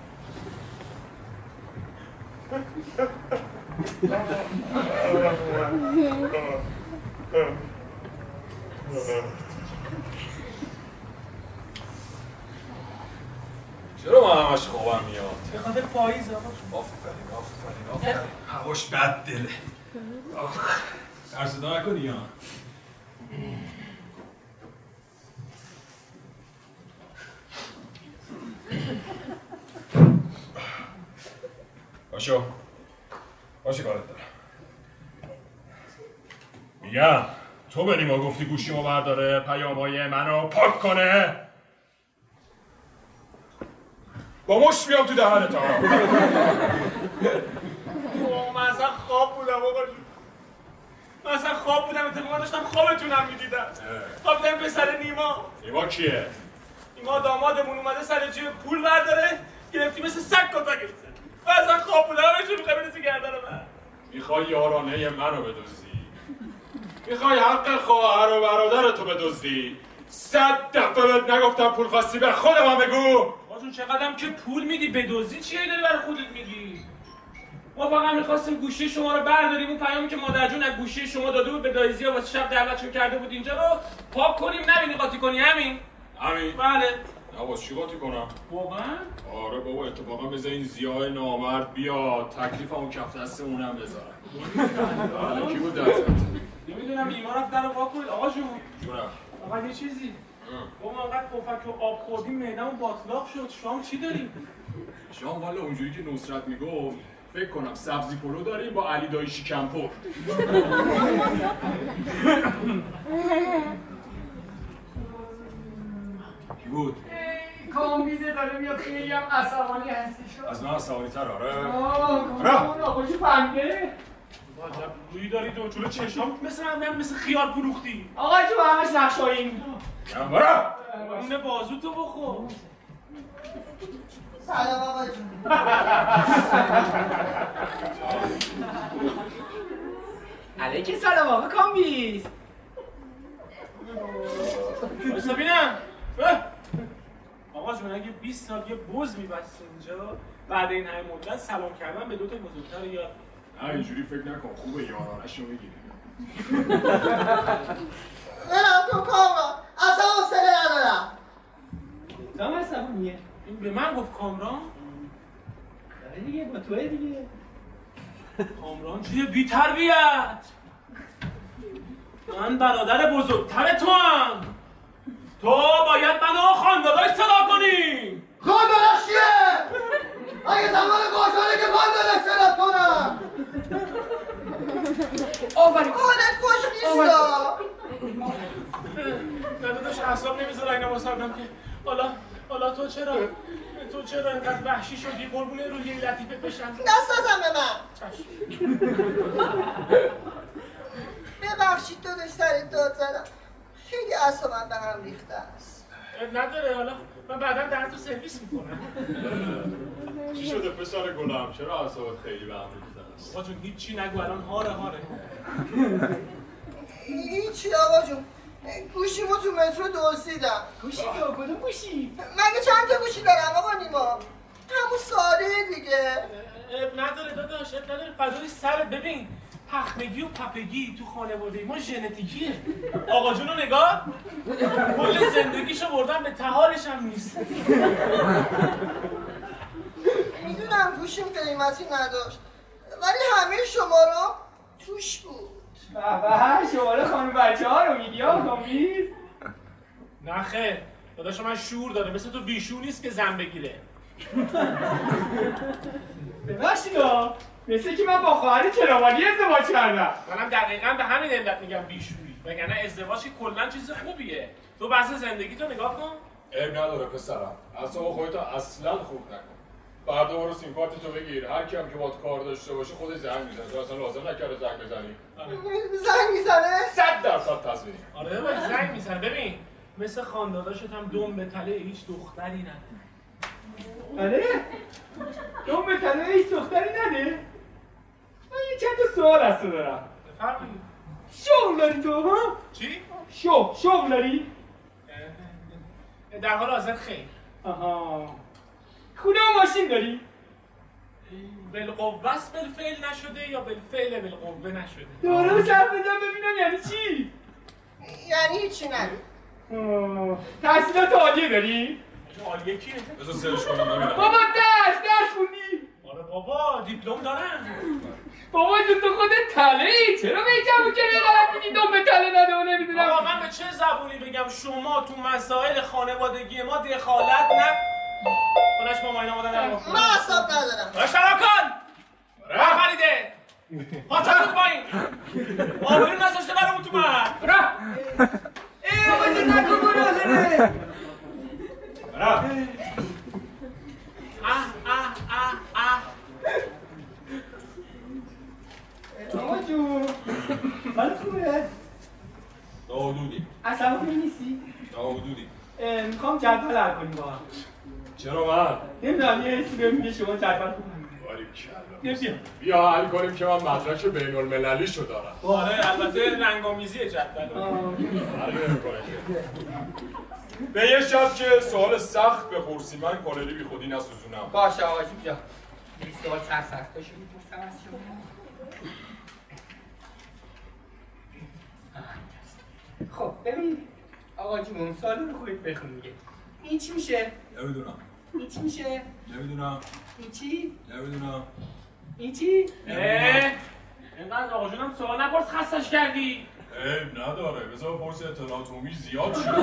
چرا من همش خوابم میاد؟ به خاطر پاییز آقا. آفرین هواش بد دله. ترسیده نکنی یا؟ باشو کارت دارم. میگم تو به نیما گفتی گوشیمو برداره پیامای منو پاک کنه؟ با مشت میام تو دهنت ها. من اصلا خواب بودم آقا جون. من اصلا خواب بودم اتفاقا داشتم خوابتونم میدیدم. خواب دیدم پسر نیما کیه؟ نیما دامادمون اومده سر جیب پول برداره گرفتی مثل سگ کتا گرفته. من اصلا خواب بودم همه چون میخوای برسی گردن من. میخوای یارانه منو بدزدی؟ میخوای حق خواهر و برادرتو بدزدی؟ 100 دفعه بهت نگفتم پول خواستی به خود من بگو. آقا جون چقدرم که پول میدی بدزدی چیه داری برای خودت میگی؟ ما فقط میخواستیم گوشی شما رو برداریم اون پیامی که مادر جون از گوشی شما داده بود به دایزیا واسه شب دعوتشون کرده بود اینجا رو پاک کنیم نبینی قاطی کنی همین. بله. نه واسه چی قاطی کنم؟ واقعا؟ آره بابا اتفاقا بذار این زیای نامرد بیاد تکلیفمو کف دست اونم بذارم. بله کی بود دستت؟ نمیدونم ایمان رفت در رو وا کنید آقا جون. جونم. آقا یه چیزی. ما انقدر پفک و آب خوردیم معده‌مون باطلاق شد. شام چی داریم؟ شام والا اونجوری که نصرت میگفت فکر کنم سبزی پلو داریم با علی دایی شکمپر. کی بود؟ کامبیزه داره میاد خیلی هم عصبانی هستی شد. از من عصبانی تر آره؟ کامران آقاشی فهمیده؟ عجب رویی دارید و جلو چشام مثل خیار فروختی. آقا جو همش نقشایی میدونم. برا! اون بازوتو بخور. سلام آقا جون. علیکی سلام آقا کامبیز. بایستا بینم. آقا جون اگه 20 سال یه بز میبستی اینجا بعد این همه مدت سلام کردن به دوتا بزرگتر یاد. نه اینجوری فکر نکن خوبه یارانش رو میگیری. تو کامران اصلا حوصله ندارم. کدام عصبانیه؟ این به من گفت کامران؟ داره دیگه با توه دیگه. کامران چیه بی تربیت؟ من برادر بزرگتر تو هم. تو باید منو خانداداش صدا کنی. خانداداش چیه؟ اگه زمان قاجاره که خانداداش صدا کنم. آفرین. حالت خوش نیستا. داداش اعصاب نمیذاره اینا واسردم که حالا تو چرا اینقدر وحشی شدی قربون روی لطیفه بشن؟ نسازم به من. چشم. ببخشید داداش سرت داد زدم. خیلی اعصابم به هم ریخته است. نداره حالا من بعدا دهن تو سرویس میکنم. چی شده پسر گلم؟ چرا اعصابت خیلی به هم ریخته است؟ آقا جون هیچی نگو الان هاره. هیچی آقا جون. گوشیمو تو مترو دزدیدم. گوشی تو کدوم گوشی؟ مگه چند تا گوشی دارم آقا نیما؟ همون ساده دیگه. نداره داداش نداره فدای سرت. ببین پخمگی و پپگی تو خانواده ما ژنتیکیه. آقا جونو نگاه کل زندگیشو بردن به تهالش هم نیست. میدونم گوشیم قیمتی نداشت ولی همه شمارا توش بود. شماره خانم بچه ها رو میگی ها کامیز؟ نه خیر داداش من شعور داره مثل تو بیشور نیست که زن بگیره. ببخشیدا مثل که من با خواهر کراوانی ازدواج کردم. منم دقیقاً به همین علت میگم بیشوری وگرنه ازدواج که کلاً چیز خوبیه. تو بحث زندگی تو نگاه کن. عیب نداره پسرم اعصاب خودتو اصلا خوب نکن. فردا برو سیمکارتتو بگیر هر کی هم که باهات کار داشته باشه خودش زنگ میزنه. تو اصلا لازم نکرده زنگ بزنی. زنگ میزنه؟ 100% تضمینی. آره باید زنگ میزنه. ببین مثل خانداداشت هم دم به تله هیچ دختری نده. آره؟ دم به تله هیچ دختری نده؟ من یه چند تا سوال از تو دارم. بفرمایید. شغل داری تو ها؟ چی؟ شغل داری؟ در حال حاضر خیر. آها. خونه و ماشین داری؟ بالقوه است بالفعل نشده یا بالفعل بالقوه نشده؟ دوره سر بزن ببینم یعنی چی؟ یعنی هیچی نداری. تحصیلات عالیه داری؟ عالیه کیه؟ بذار سرش کنم ببینم. بابا درس خوندی؟ آره بابا دیپلم دارم. بابا تو خودت تله ای چرا به جمعو که غلط میگی دم به تله نده و نمیدونم. بابا من به چه زبونی بگم شما تو مسائل خانوادگی ما دخالت بلاش ماما اینا مادر نرو. من اعصاب ندارم. باش ترا کن. خریده. پاچه بود پایین. آبرو نذاشته برامون تو من. برا. ای آقا تو نکن برو آخره. برا. آقا جون حالت خوبه؟ ناحدودی. اصلا خوبی نیستی؟ ناحدودی. میخوام جدول حل کنیم با هم. چرا من؟ نمیدونم یه حسی بهم میگه شما جدول خوب باریکلا. بیا حل کنیم که من مدرک بین المللی شو دارم. آره البته رنگ‌آمیزی جدول. حل نمی‌کنه. به یه شب که سوال سخت بپرسی من کالری بی خودی نسوزونم. باشه آقا جون بیا. این سوال سختاشو میپرسم از شما. خب ببین آقا جون سوال رو خوبی بخون میگه. این چی میشه؟ نمیدونم. این چی میشه؟ نمیدونم. این چی؟ نمیدونم. این چی؟ اینقدر آقا جونم سوال نپرس خستش کردی. عیب نداره بذار بپرسی اطلاعات عمومی زیاد شد.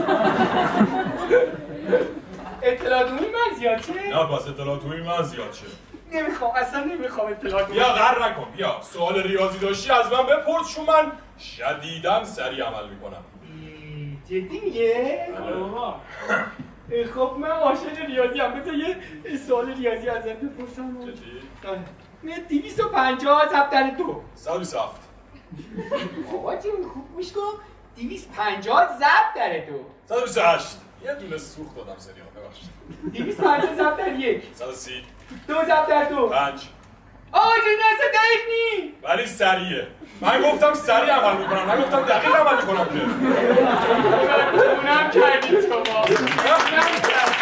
اطلاعات عمومی من زیاد شه؟ نه پس اطلاعات عمومی من زیاد شه. نمیخوام اصلا نمیخوام اطلاعات عمومی. بیا غر نکن بیا سوال ریاضی داشتی از من بپرس چون من شدیداً سریع عمل میکنم. جدی میگه؟ بابا خب من عاشق ریاضی هم بذار یه سوال ریاضی ازت بپرسم. چطوری؟ 250 ضرب در 2 127. بابا جون خوب گوش کن 250 ضرب در 2 128. یه دونه سوخت دادم سریع ببخشید. 250 ضرب در 1 130. 2 ضرب در 2 5. آقا جون دست دقیق نی ولی سریعه. من گفتم سریع عمل میکنم نگفتم دقیق عمل میکنم که. اونم کردید شما. اونم کردید.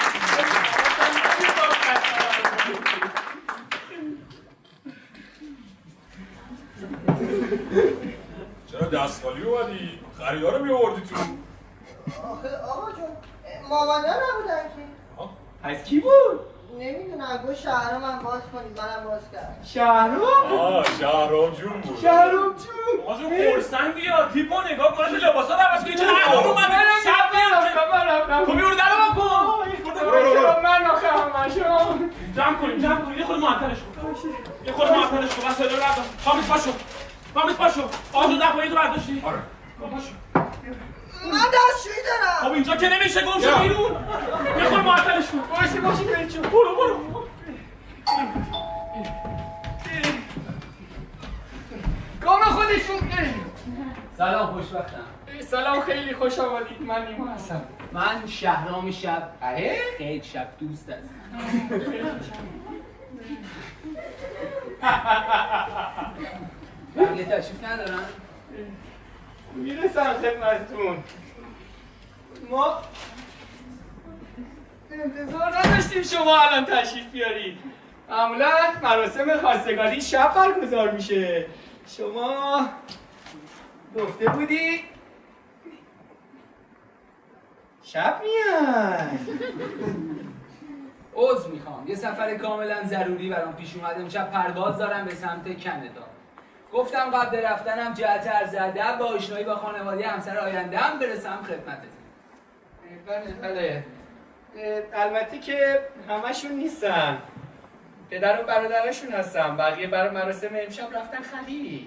چرا دستمالی اومدی؟ خریدارو میآوردی تو؟ آخه آقا جون مامانه نبودن که. از کی بود؟ نمیدونم گفت شهرام هم باز کنید منم باز کردم. شهرام؟ شهرام جون بود. شهرام جون. آقا جون خرسندی یا تیپو نگاه کنه لباسا رو عوض کنی چرا همون اومده من رفتم. خب بیرون در رو بکن. من آخه همشو. جمع کنیم یه خود معطلش کن بس صدا رفتم. خامیز پاشو آقا جون نکنید رو برداشتی؟ آره پاشو من دستشویی دارم. خب اینجا که نمیشه گم شو بیرون یه خود معطلش کن باشی برید چون. برو گام خودشون. سلام خوشبختم. سلام خیلی خوش آمدید. من نیما هستم. من شهرام شب خیلی شب دوست هستم. بقیه تشریف ندارن؟ میرسم خدمتتون. ما انتظار نداشتیم شما الان تشریف بیارید. معمولا مراسم خواستگاری شب برگزار میشه. شما گفته بودی شب میاد. عذر میخوام یه سفر کاملا ضروری برام پیش اومده. امشب پرواز دارم به سمت کانادا. گفتم قبل رفتنم جهت عرض ادب و آشنایی با خانواده همسر آینده‌ام برسم خدمتتون. بله البته که همشون نیستن. پدر و برادرشون هستن. بقیه برای مراسم امشب رفتن خرید.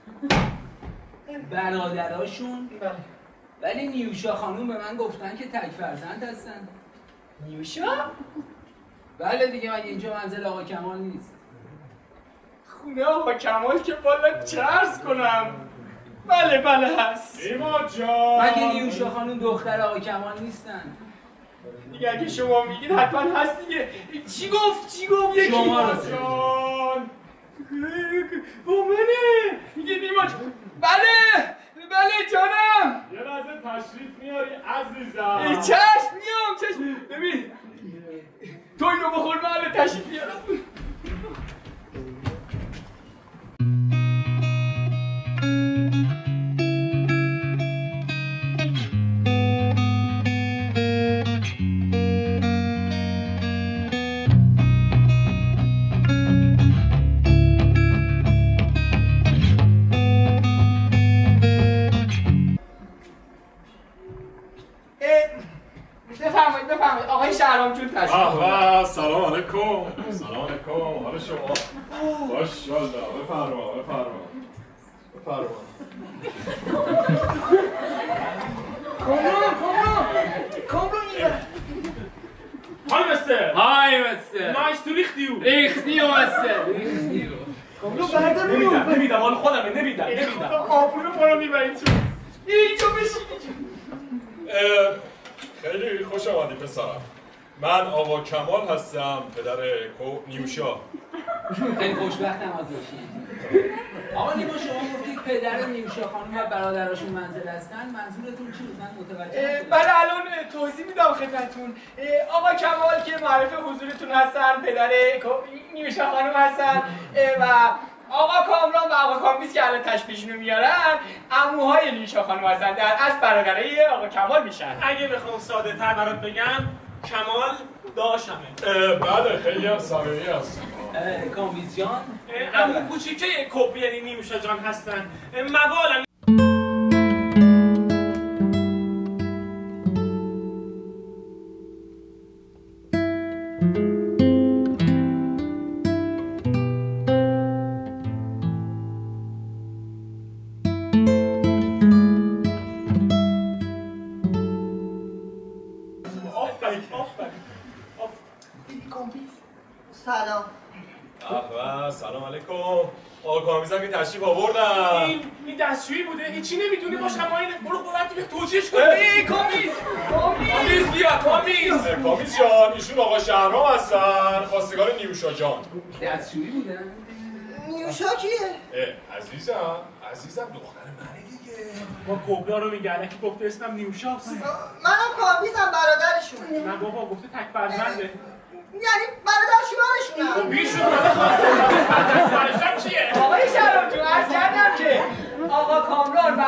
برادراشون؟ بله. ولی نیوشا خانوم به من گفتن که تک فرزند هستن. نیوشا؟ بله دیگه مگه اینجا منزل آقا کمال نیست؟ خونه آقا کمال که بالا چه عرض کنم. بله هست. نیما جان مگه نیوشا خانوم دختر آقا کمال نیستن؟ دیگه اگه شما میگید حتما هست دیگه. چی گفت یکی شما رو جان با منه میگه نیما جان. بله جانم. یه لحظه تشریف میاری عزیزم. چشم. ببین تو اینو بخور من تشریف میارم. بفرمایید آقای شهرام جون تشریف آها سلام علیکم. حال شما؟ ماشاءالله. بفرما. کامران های مستر نایس تو ریختیو کامران بردار نمیدم حال خودمه نمیدم آبونو برو میبرید تو اینجا بشین. خیلی خوش آمدی پسرم. من آقا کمال هستم پدر نیوشا. خیلی خوشبختم از باشید. آقا نیما شما گفتید پدر نیوشا خانم و برادراشون منزل هستن. منظورتون چی بود؟ من متوجه نشدم. بله الان توضیح میدم خدمتتون. آقا کمال که معرف حضورتون هستن پدر نیوشا خانم هستن و آقا کامران و آقا کامبیز که الان تشبیهشون میارن عموهای نیوشا خانم هستن. در اصل برادرای آقا کمال میشن. اگه بخوام ساده تر برات بگم کمال داشمه. بله خیلی هم صمیمی هستم. کامبیز جان عمو کوچیکه کپی یعنی نیوشا جان هستن. موالا سلام علیکم. آقا کامیزم که تشریف آوردم. این دستشویی بوده. این چی نمیدونی باش همه اینه. برو قدرتی به توجیهش کن. کامیز بیا کامیز جان ایشون آقا شهرام هستن خواستگار نیوشا جان. دستشویی بودن؟ نیوشا کیه؟ عزیزم دختر منه دیگه. ما کبرا رو میگه الکی گفته اسمم نیوشاست. منم کامبیزم برادرشونه. نه بابا گفته تک فرزنده. یعنی برادر شوهرشونم. بیشون فرزنده چیه؟ آقای شهرام جون عرض کردم که آقا کامران و آقا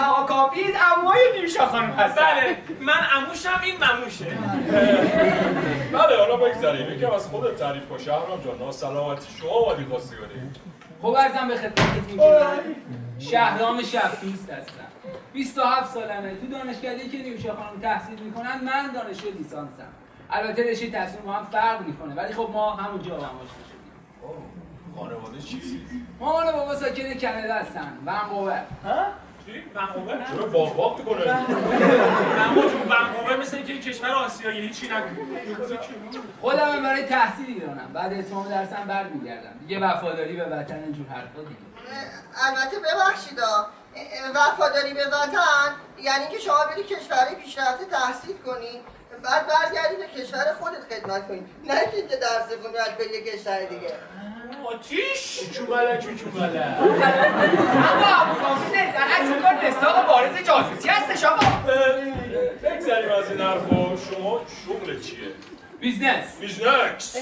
حافظ عموی نیوشا خانم هستن. بله من عموشم، این مموشه. بله حالا بگذاریم یکم از خودت تعریف کن شهرام جان. سلامتی شما اومدی خواستگاری. خب عرضم به خدمتتون که شهرام شبدوست هستم. 27 سالمه. تو دانشکده‌ای که نیوشا خانم تحصیل میکنن من دانشجو لیسانسم. البته رشته تحصیل ما هم فرق میکنه ولی خب ما همونجا با هم آشنا شدیم. خانواده چی؟ مامان و بابا ساکن کانادا هستن. ونکوور. چی؟ ونکوور؟ چرا باغ میکنه؟ ونکوور مثل اینکه کشور آسیایی هیچی نگو. خودم برای تحصیل ایرانم. بعد اتمام درسم برمیگردم. دیگه وفاداری به وطن اینجور حرفا دیگه. البته ببخشید وفاداری به وطن یعنی که شما بری کشور پیشرفته تحصیل کنی بعد برگردی به کشور خودت خدمت کنی، نه که درس کنی بعد بری یه کشور دیگه. آتیش چوچوباله چوچوباله. اما ابوالحافظ در اصل کار نساق بارز جاسوسی هستش آقا. بگذاریم از این حرفا. شما شغل چیه؟ بیزنس. بیزنس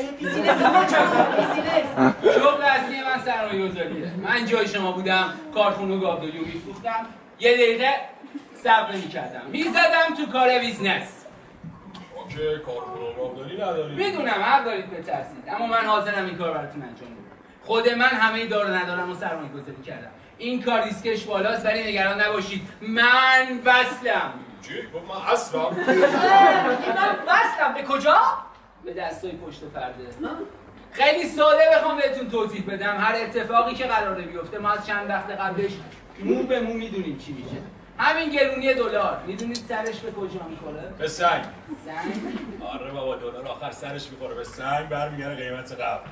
شغل اصلی من سرمایه‌گذاریه. من جای شما بودم کارخونه گاوداریو میفروختم. یه دقیقه صبر نمی‌کردم. میزدم تو کار بیزنس. که کارخونه گاوداری ندارید. میدونم حق دارید بترسید اما من حاضرم این کار براتون انجام بدم. خود من همه دار و ندارم و سرمایه‌گذاری کردم. این کار ریسکش بالاست ولی نگران نباشید. من وصلم. چی؟ من اصلا من وصلم به کجا؟ به دستای پشت پرده. خیلی ساده بخوام بهتون توضیح بدم. هر اتفاقی که قراره بیفته ما از چند وقت قبلش مو به مو میدونیم چی میشه. همین گرونی دلار میدونید سرش به کجا میخوره؟ به سنگ. سنگ؟ آره بابا دلار آخر سرش میخوره به سنگ برمیگره قیمت قبل.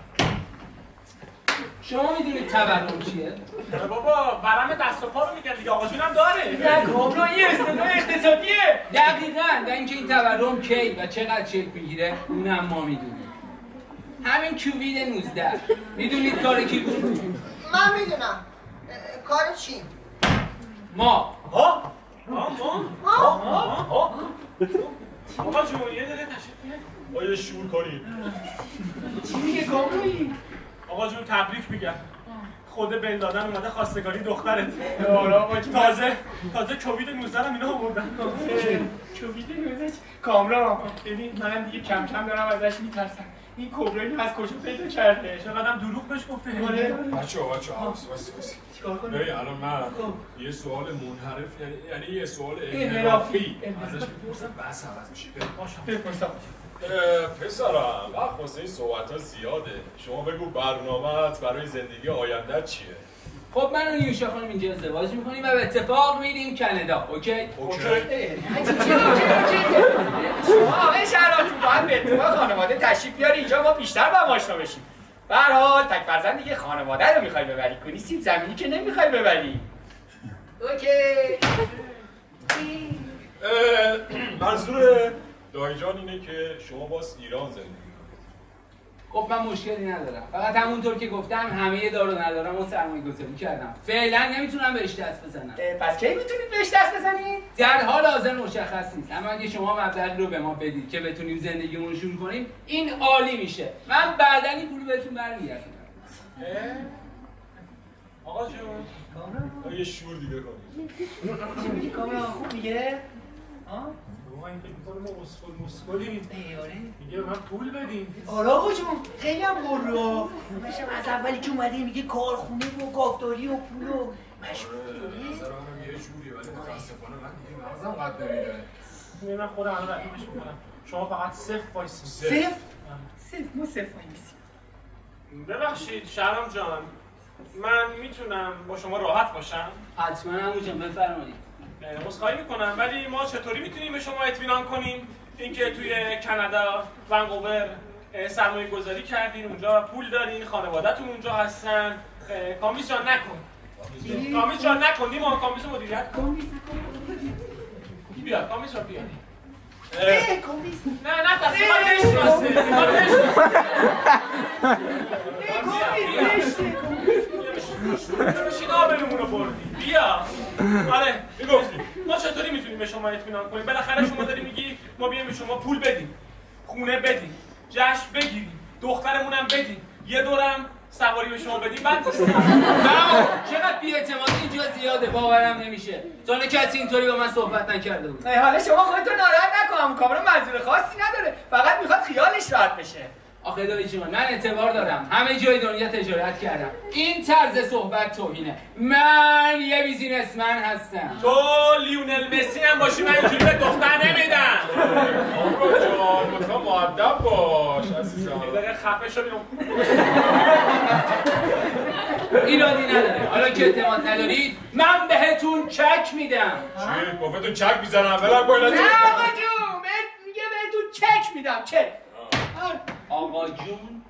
شما میدونید تورم چیه؟ بابا ورم دست و پا رو میگن دیگه آقا جونم داره. نه کامران یه اصطلاح اقتصادیه. دقیقاً و اینکه این تورم کی و چقدر شکل میگیره اونم ما میدونیم. همین کووید 19 میدونید کار کی بود؟ من میدونم. کار چی؟ ما. ها؟ آقا جون یه دقیقه تشریف آیا شور کنید. چی میگه کامران؟ آقا جون تبریک میگم. خود بن لادن اومده خواستگاری دخترت. تازه کووید 19 هم اینا آوردن. کووید 19 کامران ببین من دیگه کم کم دارم ازش میترسم. این کبرایی از کجا پیدا کرده؟ چقدرم دروغ بهش گفته. بچه چیکار کنم؟ ببین الان من یه سوال منحرف یعنی یه سوال انحرافی ازش میپرسم بس عوض میشه. بپرسم. پسرم وقت واسه این صحبت ها زیاده. شما بگو برنامه‌ات برای زندگی آینده چیه؟ خب من و نیوشا خانم اینجا ازدواج میکنیم و به اتفاق میریم کانادا. اوکی؟ شما آقای شهرام جون باید به اتفاق خانواده تشریف بیاری اینجا ما بیشتر با هم آشنا بشیم. به هر حال تک فرزند دیگه خانواده رو میخوای ببری کنی سیب زمینی که نمیخوای ببری. اوکی. منظور دایجان اینه که شما باز ایران زندگی کنید. خب من مشکلی ندارم. فقط همونطور که گفتم همه دارو ندارم و سرمایه‌گذاری کردم. فعلا نمیتونم بهش دست بزنم. پس کی میتونید بهش دست بزنید؟ در حال حاضر مشخص نیست. اما اگه شما مبلغی رو به ما بدید که بتونیم زندگیمون رو شروع کنیم این عالی میشه. من بعداً این پول بهتون برمیگردم. آقا جون یه شور دیگه کنید. چی میگی کامران خوب میگه؟ ما این فکر می‌کنم ما مسکولیم. میگه من پول بدیم. آره آقا جون خیلی هم برو. میشه از اولی که اومده میگه کارخونه و گاوداری و پول و مشغول شدی؟ نظر منم یه جوریه ولی متاسفانه من دیگه مغزم قد نمیره. من خودم الان رقیبش می‌کنم. شما فقط صفر وایسید. صفر ما صفر وایسیم. ببخشید شهرام جان من میتونم با شما راحت باشم؟ حتما عمو جان بفرمایید. عذرخواهی میکنم ولی ما چطوری میتونیم به شما اطمینان کنیم اینکه توی کانادا ونکوور سرمایه گذاری کردین اونجا پول دارین خانواده‌تون اونجا هستن. کامیز جان نکن. کامیز جان نکن نیما کامیز مدیریت کن. بیا کامیز جان بیا. نه تصمیم بشین آبرمون رو بردی بیا. آره میگفتیم ما چطوری میتونیم به شما اطمینان کنیم؟ بالاخره شما داری میگی ما بیایم به شما پول بدیم خونه بدیم جشن بگیریم دخترمونم بدیم یه دورم سواری به شما بدیم بعد نیستم. نه چقدر بی‌اعتمادی اینجا زیاده، باورم نمیشه. تا کسی اینطوری با من صحبت نکرده بود. حالا شما خودتون ناراحت نکن، کامران منظور خاصی نداره، فقط میخواد خیالش راحت بشه. آخه دایی جان من اعتبار دارم، همه جای دنیا تجارت کردم، این طرز صحبت توهینه. من یه بیزینسمن هستم. تو لیونل مسی هم باشی من اینجوری به دختر نمیدم. آقا جان لطفا مؤدب باش عزیزم. یه دقیقه خفه شو بیرون. ایرادی نداره، حالا که اعتماد ندارید من بهتون چک میدم. چی؟ بفتون چک میزنم بلم باید نه آقا جون میگه بهتون چک میدم. چک آقا جون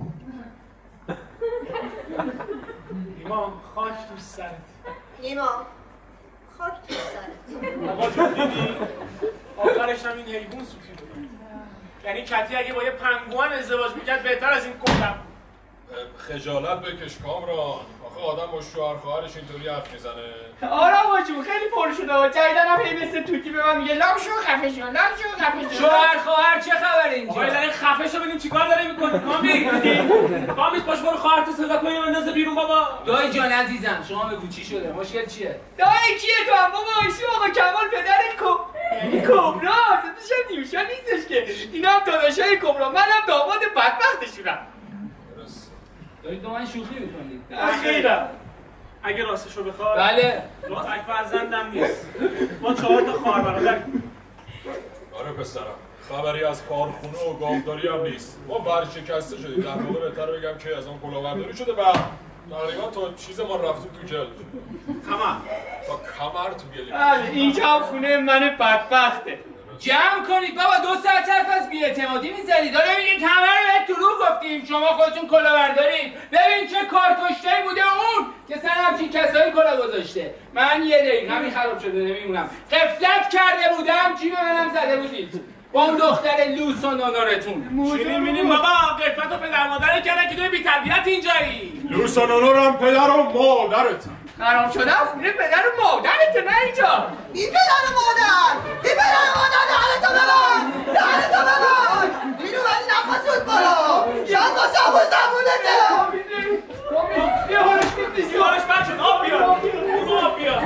ایمان خاک تو سرت. نیما خاک تو سرت. آقا جون دیدی؟ آخرش هم این حیوان سوخی بود. یعنی کتی اگه با یه پنگوان ازدواج میکرد بهتر از این کلم. خجالت بکش کامران. آخه آدم با شوهر خواهرش اینطوری حرف میزنه. آره آقا جون خیلی پر شده و جایدن هم هی مثل توتی به من میگه لام شو خفه شو لام شو خفه شو. شوهر خواهر چه خبره اینجا؟ آقا یه خفه شو ببینیم چیکار داری میکنی. کامیز باش برو خواهرتو صدا کنی بندازه بیرون بابا. دایی جان عزیزم شما بگو چی شده؟ مشکل چیه؟ دایی کیه تو هم بابا؟ ایشون آقا کمال پدرت کبرا ستش هم نیوشا نیستش که. اینا هم داداشای کبرا، منم داماد بدبختشونم. دارید با من شوخی میکنید؟ خیرم اگه راستشو بخوای بله راست فرزندم نیست. ما 4 تا خواهر برادریم. آره پسرم خبری از کارخونه و گاوداری هم نیست. ما ورشکسته شدیم. در واقع بهتره بگم که از اون کلاهبرداری شده و تقریبا تا چیز ما رفتیم تو جلد. کمر تا کمر تو گلیم. بله اینجا هم خونه من بدبخته. جمع کنید بابا 2 ساعت حرف از بی‌اعتمادی می‌زنید. داره میگید همه رو بهت دروغ گفتیم، شما خودتون کلاهبردارید. ببین چه کارکشته‌ای بوده اون که سر همچین کسایی کلاه گذاشته. من یه دقیقه همین خراب شده نمیمونم. غفلت کرده بودم جیب منم زده بودید با اون دختر لوس و نونورتون. شیرین بینیم بابا قفلت و پدر مادره کردن که توی بی‌تربیت اینجایی. لوس و نونورم پدر و مادرت. خراب شده خونه پدر و مادرته نه اینجا. بی پدر و مادر بی پدر و مادر دهنتو ببند دهنتو ببند اینو ولی نفسود بالا شاید با سبو زبونته. یه حالش خوب نیست. یه حالش بد شد. آب بیار آب بیار.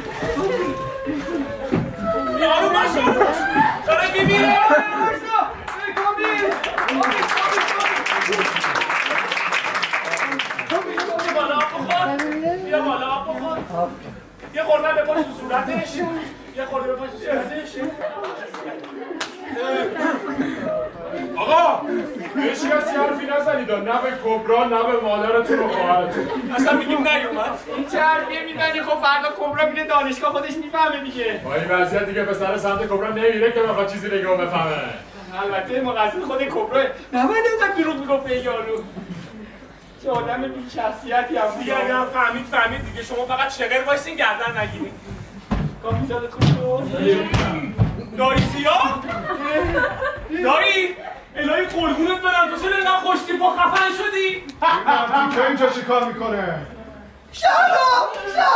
یارو باشو داره میمیره. بیا بالا بخور. یه خورده بپاش تو صورتش. یه خورده بپاش تو صورتش. آقا هیچ کسی حرفی نزنید نه به کبرا نه به مادرتون و خواهرتون. اصلا میگیم نیومد. این چه حرفیه میزنی؟ خب فردا کبرا میره دانشگاه خودش میفهمه دیگه. با این وضعیت دیگه پسر سمت کبرا نمیره که بخواد چیزی نگاه بفهمه. البته مقصد خود کبراه. نباید اینقدر دروغ میگفت به یارو. چه آدم بی شخصیتی هم دیگه اگه هم فهمید دیگه شما فقط شغل وایسین گردن نگیرین. کامیزات خوب شد. دایی زیاد؟ دایی الهی قربونت برم تو چرا اینقدر خوشتیپ و خفن شدی؟ این که اینجا چی کار میکنه؟ شهرام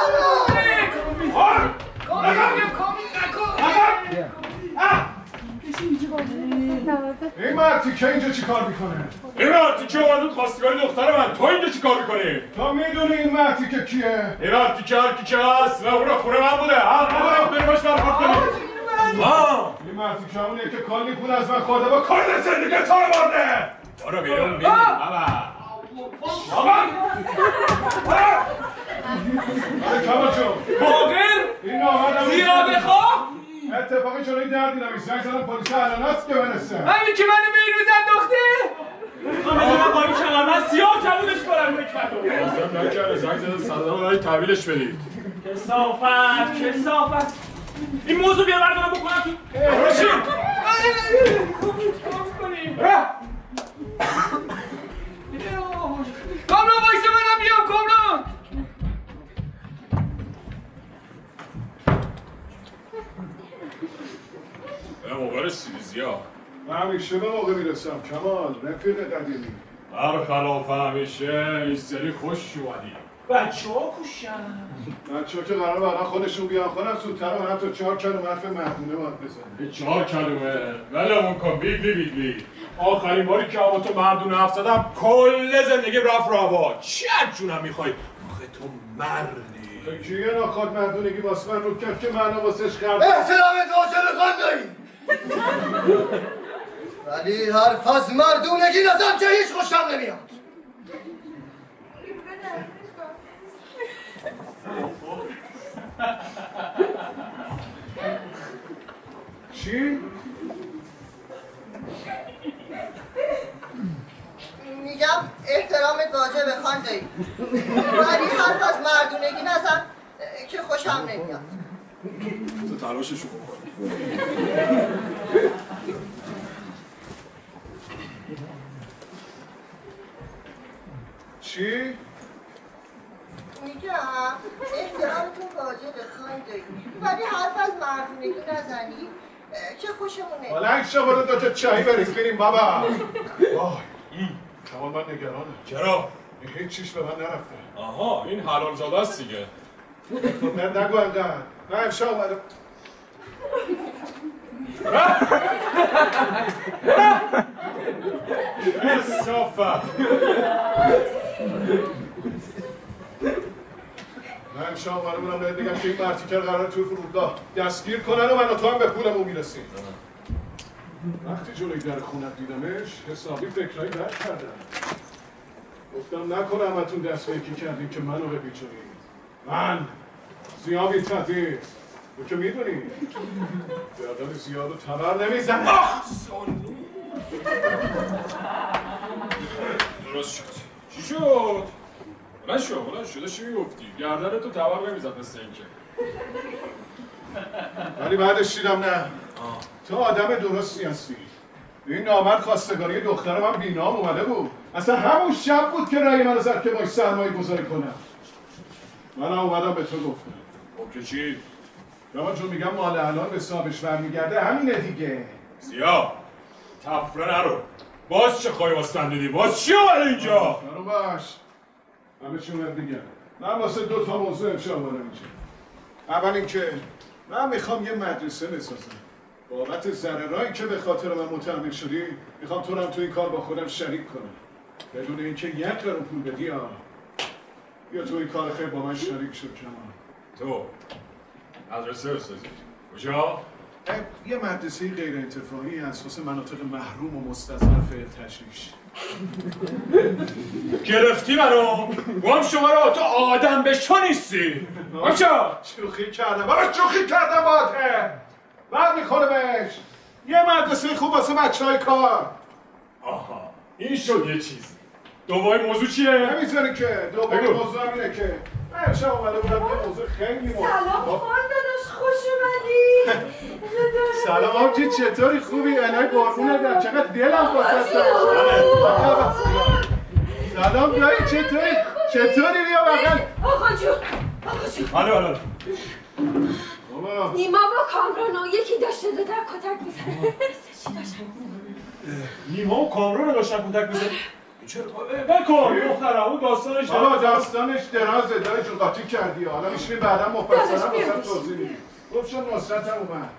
این مرد که اینجا چی کار میکنه؟ این مرد که اومد خواستگاری دختر من تو اینجا چی کار میکنی؟ تو میدونی این مرد که کیه؟ این مرد که هر کی که هست نه اون خونه من بوده هم داری باش برخورد کنی. این مرد که همونیه که کلی پول از من خورده با کل زندگی تو رو برده. برو بیرون بینیم آره کمال جون باقر این آمدم زیاده خواه اتفاقی چون این دردی نمیشه زنگ زدم پلیس الاناست که برسه همین که منو بیروزن دختر. من با این کلمه سیاه کبودش کنم نکبتو آزم نکرده زنگ زده صدا رو تحویلش بدید. کسافت این موضوع بیا بردارم بکنم تو برشیم کامران وایسه منم بیام کامران. به موقع رسیدی زیا من همیشه به موقع میرسم کمال رفیق قدیمی. برخلاف همیشه این سری خوش اومدی. بچه ها کوشن بچه ها که قرار بعدا خودشون بیان خودم زودتر و حتی 4 کلمه حرف مهمونه باید بزنم. 4 کلمه ولمون کن بیگلی آخرین باری که با تو مردونه حرف زدم کل زندگی رفت رو هوا. چی از جونم میخوای؟ آخه تو مردی. کیه نخواد مردونگی واسه من رو کرد که من واسش خرد احترامت واجب خواندایی ولی حرف از مردونگی نزن که هیچ خوشم نمیاد. چی؟ میگم احترامت واجب خواندایی ولی حرف از مردونگی نزن که خوشم نمیاد. تو تلاششو بکن. چی؟ میگم احترامتون واجب خواندایی ولی حرف از مردونگی نزنی که خوشمون نمیاد. بلنگ شو برو دوتا چایی بریز بریم بابا. وای تمام من نگرانم. چرا؟ هیچ چیش به من نرفته. آها این حلال زاده است دیگه. من نگو انقدر. من امشب اومدم. صافت. من امشب اومدم برم بهت بگم که این مرتیکر قراره توی فرودگاه دستگیر کنن و من و تو هم به پولمون میرسیم. وقتی جلوی در خونت دیدمش حسابی فکرهایی بد کردم. گفتم نکنه همتون دست به یکی کردیم که منو بپیچونید. من زیادی تدیر تو که میدونی بیادر زیاد و تبر نمیزنه. درست شد. چی شد؟ بلند شده چی میگفتی؟ گردن تو تبر نمیزد مثل اینکه. ولی بعدش دیدم نه تو آدم درستی هستی. این نامرد خواستگاری دختر من بینام اومده بود. اصلا همون شب بود که رأی منو زد که باش سرمایه گذاری کنم. منم اومدم به تو گفتم. خب که چی؟ جوان جون میگم مال الان به صاحبش برمیگرده همینه دیگه. سیاه تفره نرو. باز چه خواهی واسه دیدی؟ باز چی اومده اینجا؟ برو باش همه چون بگم. من واسه 2 تا موضوع امشب اومدم اینجا. اول اینکه من میخوام یه مدرسه بسازم. بابت ضررایی که به خاطر من متحمل شدی میخوام تو رو هم تو این کار با خودم شریک کنم. بدون اینکه 1 قرون پول بدی یا تو این کار خیلی با من شریک شد کمان. تو مدرسه بسازی. کجا؟ یه مدرسه غیر انتفاعی از واسه مناطق محروم و مستضعف تشریش. گرفتی منو؟ گم شما رو تو آدم به شو نیستی. بچا شوخی کردم بابا شوخی کردم باته. بعد میخوره بهش یه مدرسه خوب واسه بچه‌های کار. آها این شد یه چیز. دوباره موضوع چیه؟ نمیذاری که دوباره موضوع همینه که من امشب اومده بودم یه موضوع خیلی مهم. سلام خان داداش خوش اومدی. سلام آبجی چطوری خوبی؟ الهی قربونه دارم چقدر دلم واسه سلام دایی چطوری بیا بغل. آقا جون حالا بابا نیما با کامرانو یکی داشته دو در کتک میزنه. چی داشتن؟ نیما و کامران داشتن کتک میزنن. چرا؟ بکن دخترم اون داستانش بابا داستانش درازه دایی جون قاطی کردی حالا میشونی بعدا مفصلا واسه توضیح میدی. خب شد نصرت هم اومد.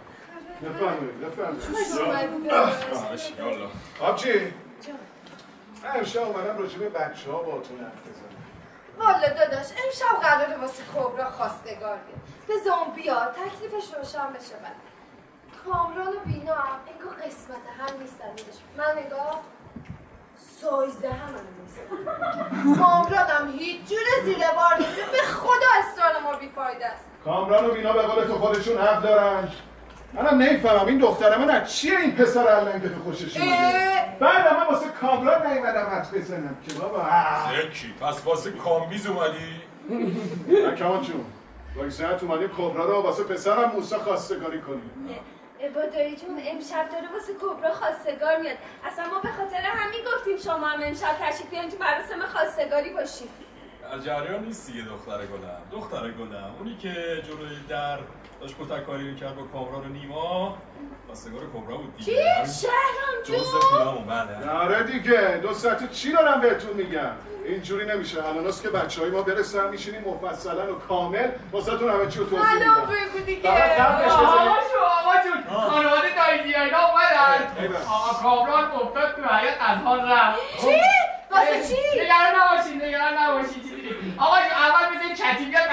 نفرمایید. آبجی من امشب اومدم راجع به بچه‌ها باهاتون حرف بزنم. والا داداش امشب قراره واسه کبرا خواستگار بیاد. بذار بیا تکلیفش روشن بشه بعد. کامران و بینا هم انگار قسمت هم نیستن داداش. من نگاه سایزده هم نیستن. کامران هم هیچ جور زیر بار نمیره. به خدا اسرار ما بیفایده است. کامران و بینا به قول تو خودشون حق دارن. منم نمیفهمم این دختر من از چیه این پسر علنگ تو خوشش اومده. بعد من واسه کامران نیومدم حرف بزنم که بابا زکی پس واسه کامبیز اومدی؟ نه کمان جون با ساعت اومدیم کبرا رو واسه پسرم موسی خواستگاری کنیم. با دایی جون امشب داره واسه کبرا خواستگار میاد. اصلا ما به خاطر همین گفتیم شما هم امشب تشریف بیارین تو مراسم خواستگاری باشین. از جریان نیستی یه دختر گلم اونی که جلوی در داشت کتککاری میکرد با کامران و نیما خواستگار کبرا بود دیگه. چی؟ شهرام جون؟ جزء پولامون بله. آره دیگه 2 ساعت چی دارم بهتون میگم. اینجوری نمیشه. الاناست که بچهای ما برسن میشینیم مفصلا و کامل واسهتون همه چی رو توضیح میدم. الان بگو دیگه. آقا جون خانواده دایزی اینا اومدن. آقا کامران افتاد تو حیاط از حال رفت. چی؟ واسه چی؟ نگران نباشید چیزی نیست. آقا جون اول بزنید کتیبی ها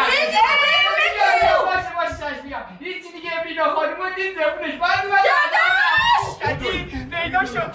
باشه چشم میگم. هیچی دیگه بینا خانومو دید زبونش باید اومد. کتیب پیدا شد.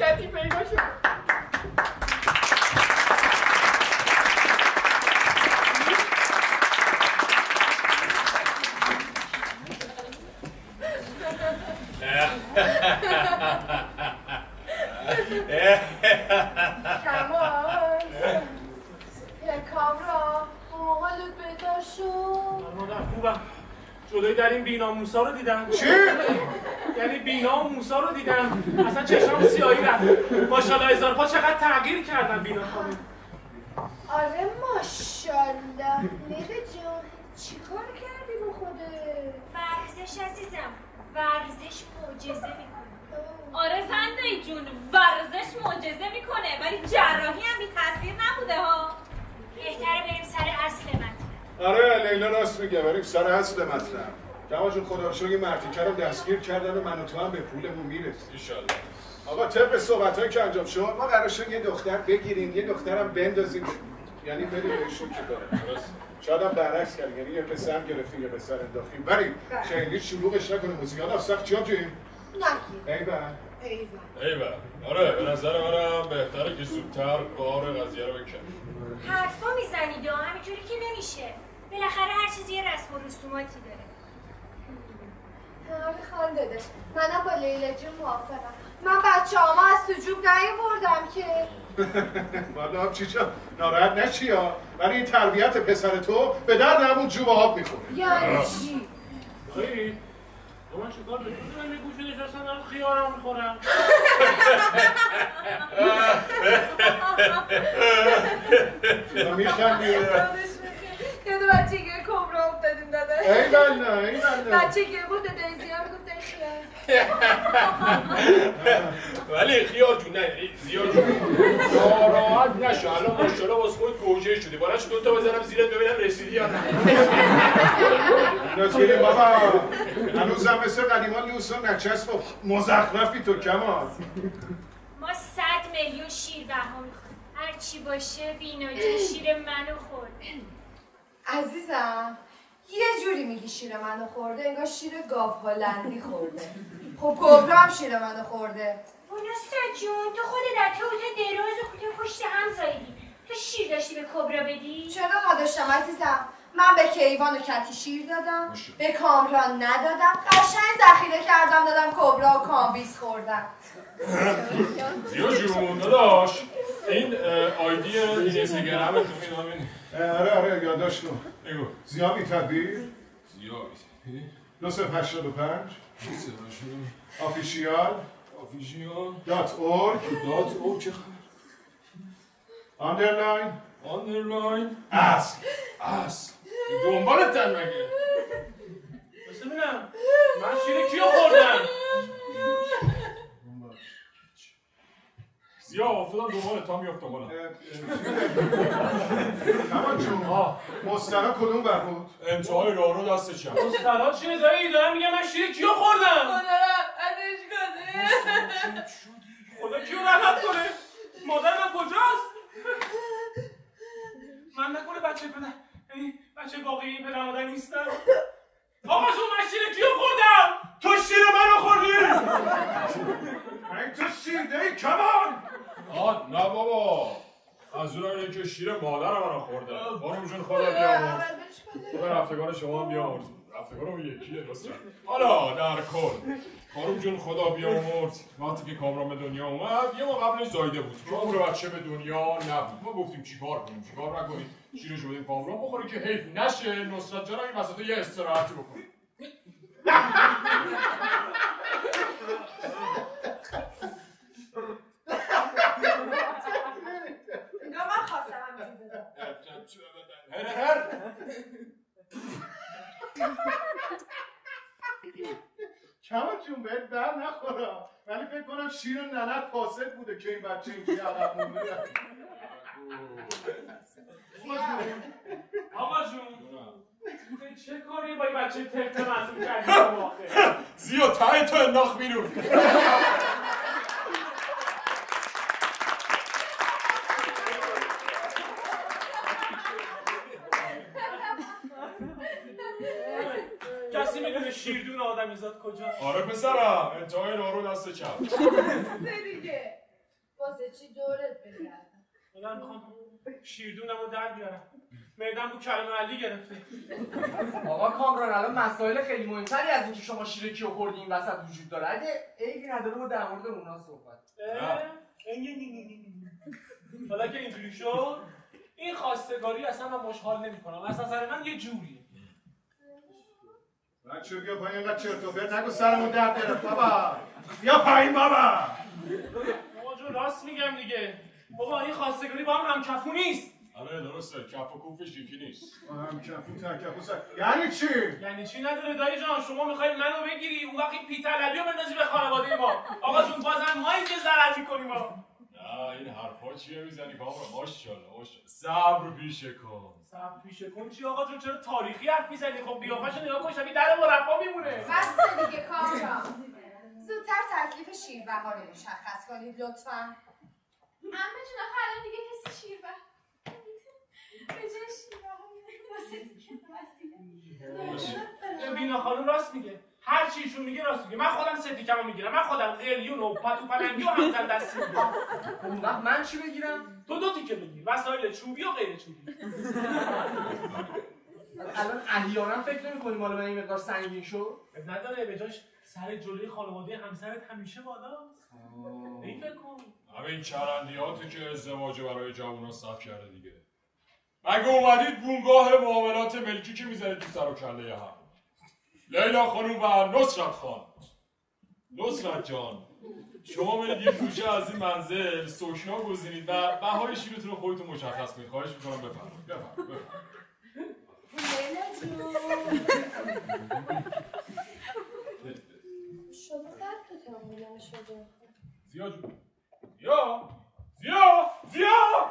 کامران حالت بهتر شد؟ مادر خوبم. جلوی در این بینا موسا رو دیدم. چی؟ یعنی بینا و موسا رو دیدم. اصلا چشمم سیاهی رفت. ماشاءالله هزار پا چقدر تغییر کردن بینا خانم. آره ماشاءالله. نیره جان چی کار کردی با خودت؟ ورزش عزیزم، ورزش معجزه میکنه. آره زندهی جون، ورزش معجزه میکنه ولی جراحی هم بی تاثیر نبوده ها. بهتره بریم سر اصل مطلب. آره لیلا راست میگه، بریم سر اصل مطلب. جمع جون خدا رو شکر یه مرتیکه رو دستگیر کردن و من و تو هم به پولمون میرسیم ایشالله. آقا طبق صحبتایی که انجام شد ما قرار شد یه دختر بگیریم، یه دخترم بندازیم، یعنی بریم بهشون چه کاره. شاید هم برعکس کردیم، یعنی یه پسر گرفتیم یه پسر انداختیم. بریم خیلی شلوغش نکنیم، موزیکالا سخت چیا جیم؟ نگیر. ایول. آره به نظر منم بهتره که زودتر کار قضیه رو بکنیم. حرفا میزنید و همینجوری که نمیشه. بالاخره هر چیزی یه رسم و رسوماتی داره. آره خانده داشت. منم با لیلا جون موافقم. من بچه هاما از سجوب نیاوردم که. والا هم چی جا ناراحت نشی ها، ولی این تربیت پسر تو به درد همون جوب آب میخوره. یعنی چی؟ خیلی؟ من چیکار بکنم؟ من گوشه نشستم دارم خیارم میخورم. میخندی؟ یاد بچگی کبرا افتادیم داده. ایول نه. بچگی بود دیزی ها میگفت ولی خیار جون نه زیاد جون ناراحت نشو. الان ماشاءالله واسه خود گوجه شدی. بالاش دو تا بزنم زیرت ببینم رسیدی یا نه. نازگیری بابا هنوزم مثل قدیما لوس و نچسب و مزخرفی تو کمال. ما 100 میلیون شیر بها میخوریم. هر چی باشه بیناجی شیر منو خورد. عزیزم یه جوری میگی شیر منو خورده انگار شیر گاو هلندی خورده. خب کبرا هم شیر منو خورده. نصرت جون تو خودت در توت دراز و کوته پشت هم زایدی. تو شیر داشتی به کبرا بدی؟ چرا نداشتم عزیزم؟ من به کیوان و کتی شیر دادم، به کامران ندادم، قشنگ ذخیره کردم دادم کبرا و کامبیز خوردم. زیا جون داداش این آیدی این اینستاگرامتون میدونم. آره یادداشت کن. بگو. زیا میتبی؟ زیا میتبی؟ 985 آفیشیال .org چه خبر؟ آندرلاین اصل دنبالتن مگه؟ بس ببینم من شیر کیو خوردم؟ زیا افتادم دنبالت تا میافتم بالا. تمام جون مسترا کدوم بر بود؟ انتهای راه رو دست چپ. مسترا چیه دایی؟ دارم میگم من شیر کیو خوردم؟ خدا کیو رحمت کنه؟ مادر من کجاست؟ من نکنه بچه پدر یعنی بچه واقعی این پدر مادر نیستم؟ آقا جون من شیر کیو خوردم؟ تو شیر منو خوردی؟ این تو شیرده کمان؟ نه بابا از اون اینه که شیر مادر منو خورده. خانم جون خدا بیامرز. خدا رفتگان شما هم بیامرز. رفتگان اون یکیه نصرت. حالا در کل خانم جون خدا بیامرز وقتی که کامران به دنیا اومد یه ما قبلش زایده بود که عمر بچه به دنیا نبود. ما گفتیم چیکار کنیم چیکار نکنیم شیرشو بدیم کامران بخوره که حیف نشه نصرت جان این وسط یه استراحتی بکنیم. من خواستم همینجور کمان جون بهت در نخورم ولی فکر کنم شیر ننت فاسد بوده که این بچه اینجوری عقب مونده. چه کاری با این بچه ترک معصوم کردی واقعا؟ زیا ته تو انداخت بیرون. کسی میدونه شیردون آدمیزاد کجا؟ آره پسرم، انتهای راهرو دست چپ. دیگه واسه چی دورت بگردم؟ من میخوام شیردونمو در بیارم. معده‌م رو کلمه علی گرفته. آقا کامران الان مسائل خیلی مهمتری از اینکه شما شیر کیو خوردی این وسط وجود داره. اگه عیبی نداره ما در مورد اونا صحبت. حالا که اینجوری شد، این خواستگاری اصلا من باش حال نمی‌کنم. از نظر من یه جوریه. بچه بیا پایین اینقدر چرت و پرت نگو سرمون درد گرفت بابا. بیا پایین بابا. بابا جون راست میگم دیگه. بابا این خواستگاری با هم همکفو نیست. آره درسته، کف و کوفش یکی نیست. همکفو تکفو سر. یعنی چی؟ یعنی چی نداره دایی جان؟ شما میخواید منو بگیری اون وقت این پی‌طلبی رو بندازی به خانواده ما. آقا جون بازم ما اینجا ضرر می‌کنیم ما. نه این حرفا چیه میزنی کامران؟ ماشاءالله ماشاءالله. صبر پیشه کن. صبر پیشه کن چی آقا جون؟ چرا تاریخی حرف میزنی؟ خب قیافه‌شو نگاه کن شبیه در مربا میمونه. بس دیگه کامران. زودتر تکلیف شیربها رو مشخص کنید لطفاً. عمه جون آخه الان دیگه کسی شیربه به جای شیربه واسه دیگه واسیله. بینا خانم راست میگه. هر چی ایشون میگه راست میگه. من خودم ستیکمو میگیرم. من خودم قلیون و پتو پلنگی و همزن دستی میگیرم. اون وقت من چی بگیرم؟ تو دو تیکه بگیر. وسایل چوبی و غیر چوبی. الان احیانا فکر نمی‌کنیم حالا به این مقدار سنگین شو؟ نداره به جاش سر جلوی خانواده همسرت همیشه بالاست. این فکر کن. همین چرندیاتی که ازدواج برای جوونا صف کرده دیگه. مگه اومدید بونگاه معاملات ملکی که میزنید تو سر و کله هم. لیلا خانوم و نصرت خان. نصرت جان شما برید یه گوشه از این منزل سوشنا گزینید و بهای شیرتون رو خودتون مشخص کنید. خواهش میکنم بفرمایید. بفرمایید. لیلا جون شما قد تموم نشده. زیا جون. زیا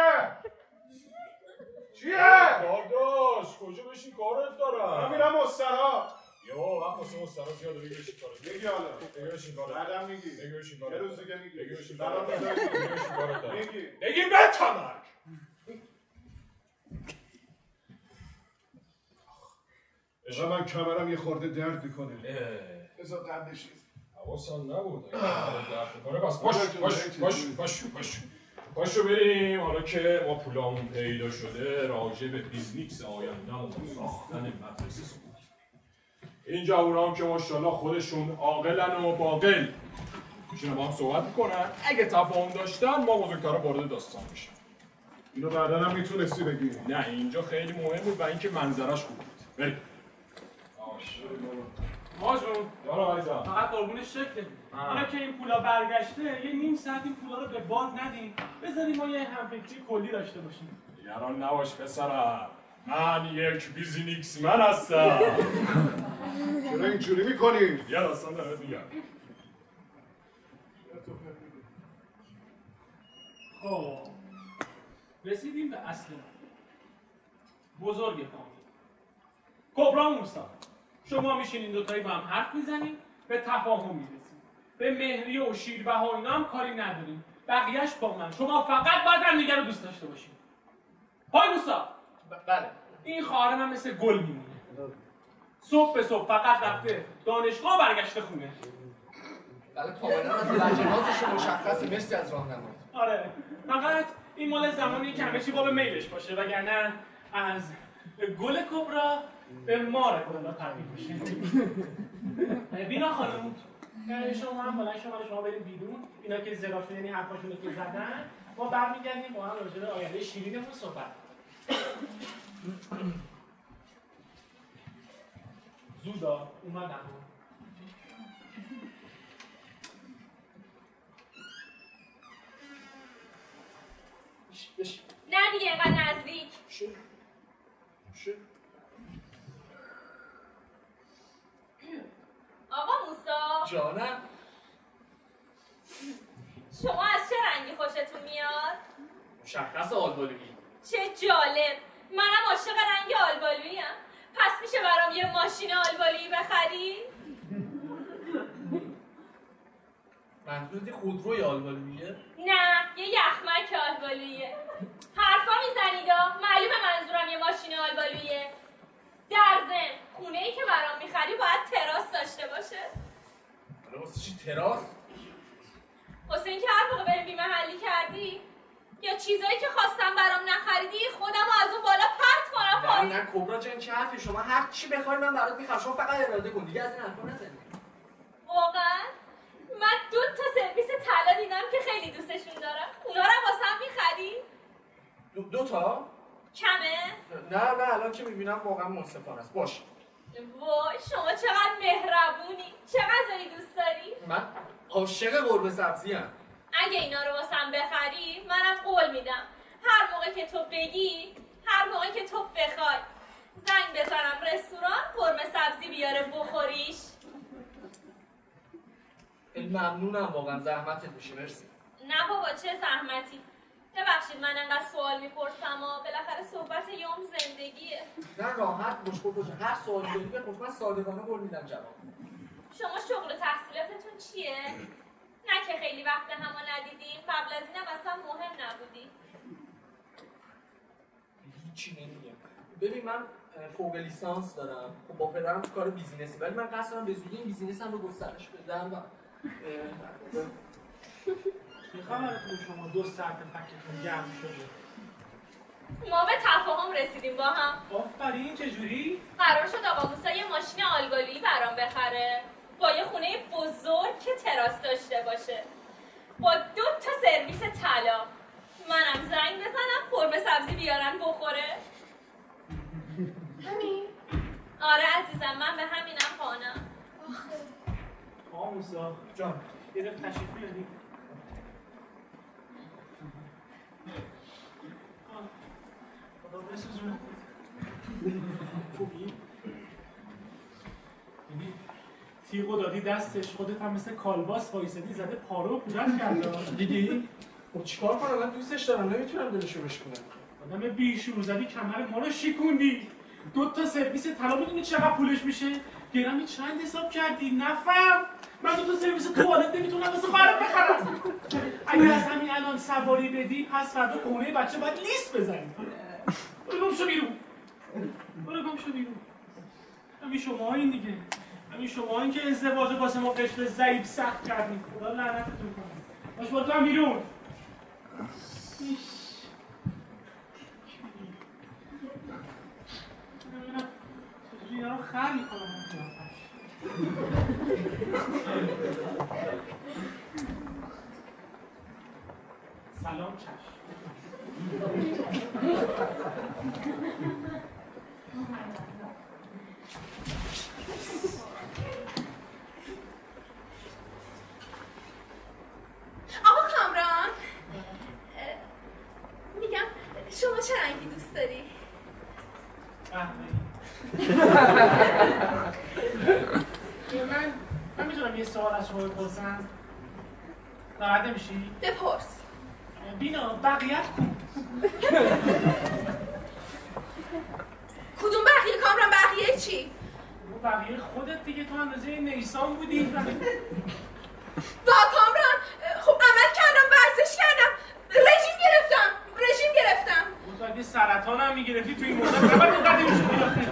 چیه؟ کار داشت کجا بشین کارت دارم. من میرم مسترا. یا وقت واسه مسترا زیاده بگی بشین کارت. میگی حالا. بگی بشین کارت. بعدم میگی. بگی بشین کارت. یه روز دیگه میگی. بگی بشین برام کارت. بذاری. بگی بشین کارت دارم. میگی. بگی بتمرک. اشا من کمرم یه خورده درد میکنه. بذار قدش حواسم نبود. درد میکنه بس پاشو بریم. حالا که ما پولامون پیدا شده راجع به بیزنیکس آینده‌مون ساختن مدرسه صحبت. این جوونا هم که ماشاءالله خودشون عاقلن و باقل میشونن با هم صحبت میکنن. اگه تفاهم داشتن ما بزرگترا وارد داستان میشیم. اینو بعدا هم میتونستی بگی. نه اینجا خیلی مهم بود و اینکه منظرش خوب بود. بریم. ما جون یالا عزیزم. فقط قربون شکل. حالا که این پولا برگشته یه نیم ساعت این پولا رو به بانک ندیم. بذاریم ما یه همفکری کلی داشته باشیم. نگران نباش پسرم. من یک بیزینیکس من هستم. چرا اینجوری میکنی؟ یه داستان دارم میگم. خب رسیدیم به اصل بزرگ فامیل. کبرا موسا شما میشینین دوتایی با هم حرف میزنیم به تفاهم میرسیم. به مهریه و شیربها و اینا هم کاری نداریم. بقیهش با من. شما فقط باید هم دیگه رو دوست داشته باشیم. های موسا. بله. این خواهر من مثل گل میمونه. صبح به صبح فقط رفته دانشگاه برگشته خونه. بله کاملا از لجناتش مشخصه. مرسی از راهنمایی. آره فقط این مال زمانی که همه چی باب میلش باشه وگرنه از گل کبرا به مار کبرا تبدیل میشه. بینا خانم شما هم بلند شما بریم بیرون. اینا که زراشون یعنی حرفاشون رو که زدن ما برمیگردیم با هم راجع به آینده شیرینمون صحبت. زودا اومدم. نه دیگه اینقدر نزدیک. آقا موسا جانم. شما از چه رنگی خوشتون میاد؟ مشخص آلبالویی. چه جالب. منم عاشق رنگ آلبالویی ام. پس میشه یه ماشین آلبالی بخری؟ منظورت خودروی آلبالویه؟ نه، یه یخمک آلبالویه. حرفا میزنیدا؟ معلومه منظورم یه ماشین آلبالویه. در ضمن خونه‌ای که برام میخری باید تراس داشته باشه. حالا واسه چی تراس؟ واسه اینکه هر موقع بریم بی‌محلی کردی یا چیزایی که خواستم برام نخریدی خودمو از اون بالا پرت کنم پایین. نه کبرا جان چه حرفی، شما هر چی بخوای من برات میخرم، شما فقط اراده کن دیگه، از این حرفا نزنید. واقعا من 2 تا سرویس طلا دیدم که خیلی دوستشون دارم. اونا رو واسم میخری؟ 2 تا؟ کمه؟ نه الان که میبینم واقعا منصفانه است. باشه. وای شما چقدر مهربونی. چه غذایی دوست داری؟ من عاشق قرمه سبزی ام. اگه اینا رو واسم بخری منم قول میدم هر موقع که تو بگی، هر موقع که تو بخوای زنگ بزنم رستوران قرمه سبزی بیاره بخوریش. ممنونم واقعا، زحمتت میشه. مرسی. نه بابا چه زحمتی. ببخشید من انقدر سوال میپرسم و بالاخره صحبت یوم زندگیه. نه راحت باش باشه، هر سوالی داری بپرس، من صادقانه قول میدم جواب. شما شغل و تحصیلاتتون چیه؟ نه که خیلی وقت همو ندیدیم، قبل از اینم اصلا مهم نبودی. هیچی نمیگم. ببین من فوق لیسانس دارم، خب با پدرم تو کار بیزینسی، ولی من قصد دارم به زودی این بیزینسم رو گسترش بدم و میخوام شما 2 ساعت فکرتون گرم شده. ما به تفاهم رسیدیم با هم. آفرین. چجوری؟ قرار شد آقا موسی یه ماشین آلبالویی برام بخره با یه خونه بزرگ که تراس داشته باشه با 2 تا سرویس طلا. منم زنگ بزنم قرمه سبزی بیارن بخوره. همین؟ آره عزیزم من به همینم خانم. آقا موسی جان یه دقیقه تشریف بیارید. خدا بسوزونه. خوبی؟ تیغو دادی دستش، خودت هم مثل کالباس وایسادی زده پارو و پورت کرده. دیدی؟ خب چیکار کنم؟ من دوستش دارم، نمیتونم دلشو بشکنم. آدم بیشور زدی، کمر ما رو شکوندی. 2 تا سرویس طلا میدونی چقدر پولش میشه؟ گرمی چند حساب کردی؟ نفهم. من 2 تا سرویس توالت نمیتونم واسه خواهرم بخرم. اگه از همین الان سواری بدی پس فردا خونه بچه باید لیست بزنی. برو گم شو بیرون. برو گم شو بیرون. همین شما این دیگه. همین شما این که ازدواج واسه ما قشر ضعیف سخت کردین. خدا لعنتتون کنه. باش برو تو هم بیرون. اینا رو خر میکنم. سلام چشم. آقا کامران میگم شما چه رنگی دوست داری؟ من میتونم یه سوال از شما بپرسم؟ ناراحت نمیشی؟ بپرس. بینا بقیه‌ت کدوم بقیه کامران؟ بقیه چی؟ بقیه خودت دیگه، تو اندازه نیسان بودی. با کامران خب عمل کردم، ورزش کردم، رژیم گرفتم. تو اگه سرطان هم میگرفتی تو این مدت نباید اینقدر میشدی.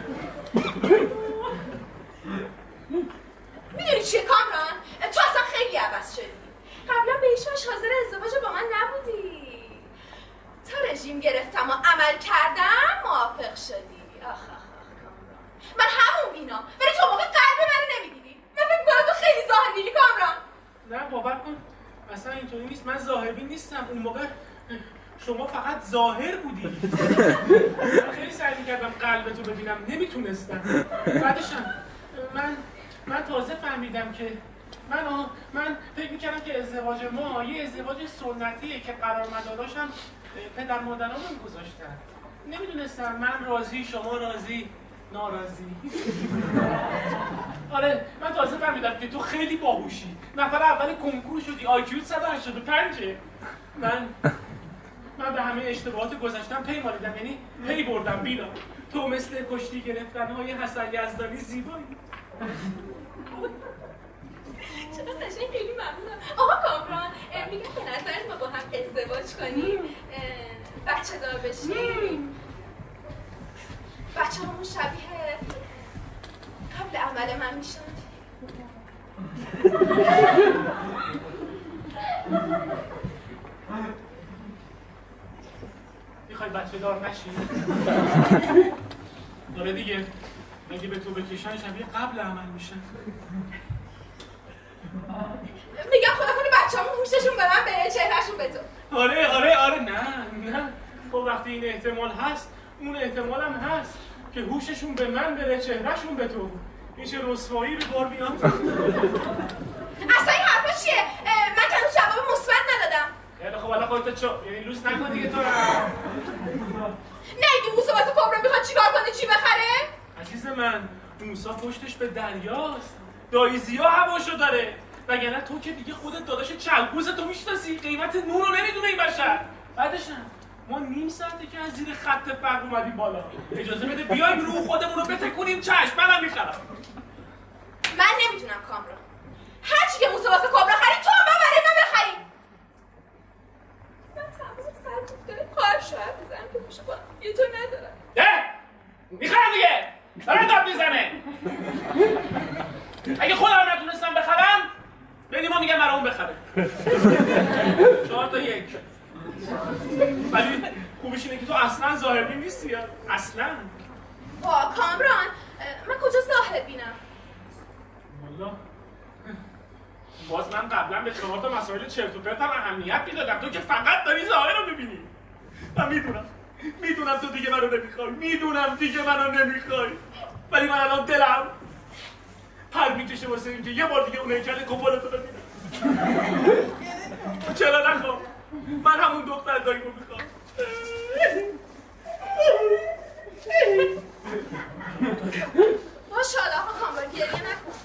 میدونی چیه کامران؟ تو اصلا خیلی عوض شدی. قبلا به هیچ وجه حاضر ازدواج با من نبودی. تا رژیم گرفتم و عمل کردم موافق شدی. آخ کامران، من همون بینام، ولی تو موقع قلب منو نمیدیدی. من فکر می‌کنم تو خیلی ظاهربینی کامران. نه باور کن اصلا اینطوری نیست. من ظاهربین نیستم. اون موقع شما فقط ظاهر بودی. من خیلی سعی می‌کردم قلبتو ببینم، نمیتونستم. بعدشم من تازه فهمیدم که من فکر می‌کردم که ازدواج ما یه ازدواج سنتیه که قرارمداراشم پدر مادرامون گذاشتن. نمیدونستم من راضی، شما راضی، ناراضی. آره من تازه فهمیدم که تو خیلی باهوشی. نفر اول کنکور شدی، IQ 185. من من به همه اشتباهات گذشتم پی مالیدم، یعنی پی بردم بینا. تو مثل کشتی گرفتن‌های حسن یزدانی زیبایی. چقدر قشنگ، خیلی ممنونم. آقا کامران، میگم به نظرت ما با هم ازدواج کنیم، بچه دار بشیم، بچه همون شبیه قبل عمل من میشن. میخوای بچه دار نشی؟ داره دیگه، اگه به تو بکشن شبیه قبل عمل میشن. میگم خدا کنه بچه‌مون هوششون به من بره، چهرهشون به تو. آره نه. خب وقتی این احتمال هست، اون احتمال هم هست که هوششون به من بره، چهرهشون به تو. این چه رسوایی به بار میاد. اصلا این حرفا چیه؟ من که هنوز جواب مثبت ندادم. خیلی خب الان خودت چو، یعنی لوس نکن دیگه تو. نه این موسی واسه کبرا میخواد چیکار کنه، چی بخره؟ عزیز من، موسی پشتش به دریاست، دایزیا هواشو داره. وگرنه تو که دیگه خودت داداش چلگوزتو میشناسی، قیمت نون رو نمیدونه این بشر. بعدش ما نیم ساعته که از زیر خط فقر اومدیم بالا. اجازه بده بیایم رو خودمون رو بتکونیم. چشم، منم میخرم. من نمیتونم کامران. هر چی که موسی واسه کبرا خرید تو هم برای من بخری. من تمام سر داره خواهر شاید بزنم که پوشه با یه طور ندارم. میخرم دیگه. داره داد میزنه. اگه خودم نتونستم بخرم، بدیم ما میگم برای اون بخره. 4 تا 1. ولی خوبیش اینه که تو اصلا ظاهربین نیستی یا اصلا. با کامران، من کجا ظاهر بینم؟ والا باز من قبلا به 4 تا مسائل چرت و پرت هم اهمیت میدادم، تو که فقط داری ظاهر رو ببینی. من میدونم تو دیگه منو نمیخوای، ولی من الان دلم پر میکشه واسه اینکه یه بار دیگه اون هیکل کپالتو ببینم. چرا نخوام؟ من همون دختر داییمو میخوام. ماشاءالله آقا کامران، گریه نکن.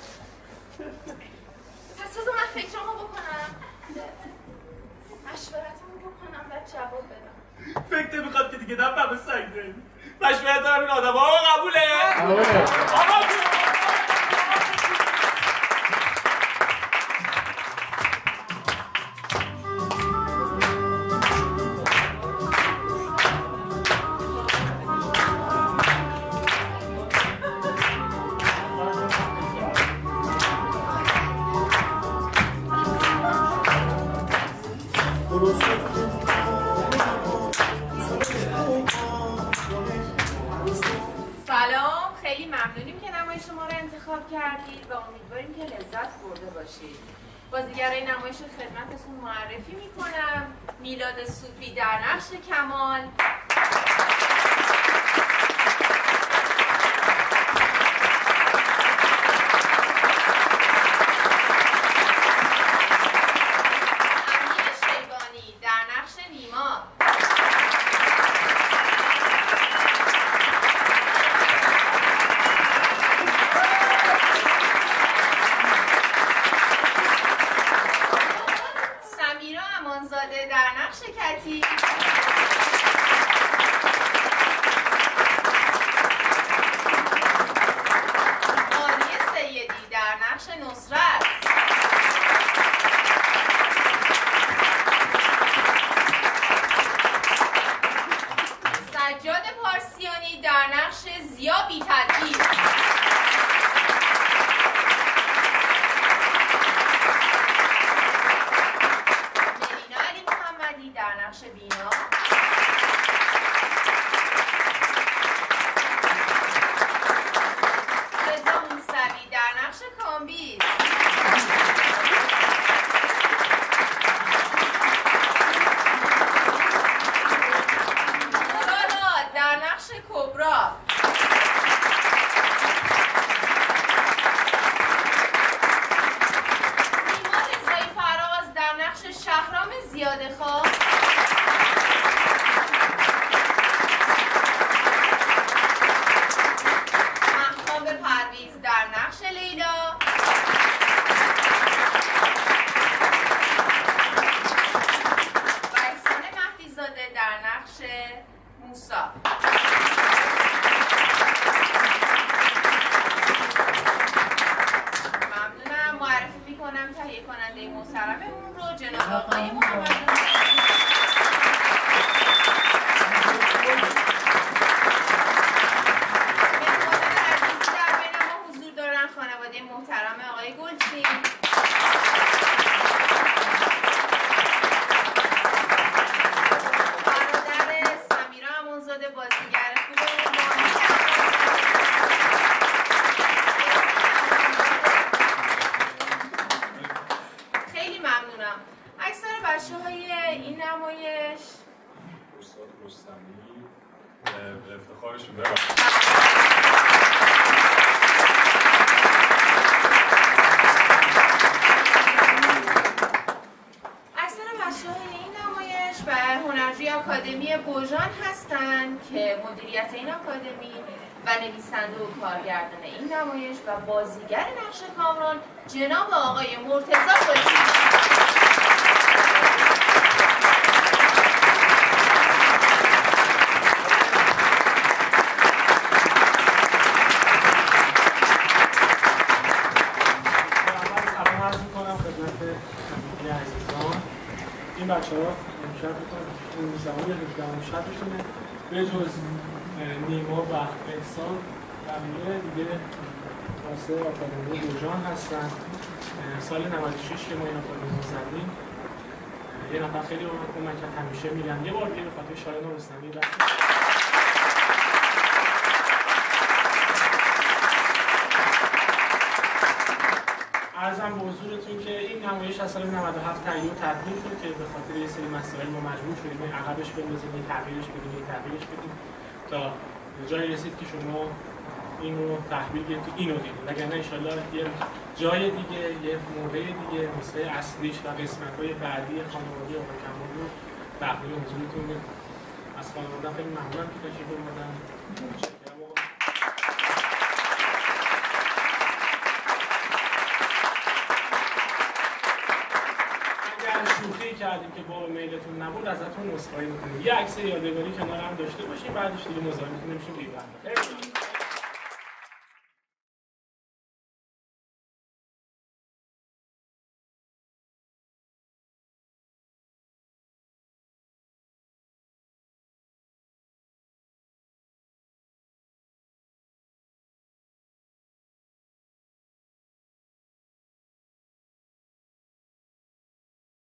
پس بذار من فکرامو بکنم، مشورتمو بکنم و جواب بدم. فکر میخواد که دیگه دفعه سنگ زنی. مشورت همین آدم ها قبوله؟ سلام، خیلی ممنونیم که نمایش شما رو انتخاب کردید و امیدواریم که لذت برده باشید. بازیگرای نمایش خدمتتون معرفی میکنم. میلاد صوفی در نقش کمال، امیر شیبانی در نقش نیما، سمیرا امانزاده در نقش کتی، آریه سیدی در نقش نصرت، سجاد پارسیانی در نقش زیا بی‌تدبیر، ملینا علی محمدی در نقش بینا، رضا موسوی در نقش کامبیز، سارا در نقش کبرا، بوژان هستند که مدیریت این آکادمی و نویسنده و کارگردان این نمایش و بازیگر نقش کامران جناب آقای مرتضی قطی. این بچه ها امشب اون زمان یه شبشونه به جز نیما و احسان بقیه دیگه واسه آکادمی بوژان هستن. سال 96 که ما این آکادمی زدیم یه نفر خیلی به من کمک کرد، همیشه میگم یه بار دیگه به خاطر شایان رستمی عرضم به حضورتون که این نمایش از سال 97 تهیه و تدوین شد که به خاطر یه سری مسائل ما مجبور شدیم عقبش بندازیم، تغییرش بدیم تا جایی رسید که شما اینو تحویل گرفتید، اینو دیدید. وگرنه انشالله یه جای دیگه، یه موقع دیگه نسخه اصلیش و قسمت‌های بعدی خانواده آقای کمال رو تحویل حضورتون میدم. از خانواده خیلی ممنونم که تشریف آوردن. شوخی کردیم که با میلتون نبود ازتون عذرخواهی می‌کنیم. یه عکس یادگاری کنار هم داشته باشیم، بعدش دیگه مزاحمتون نمیشیم.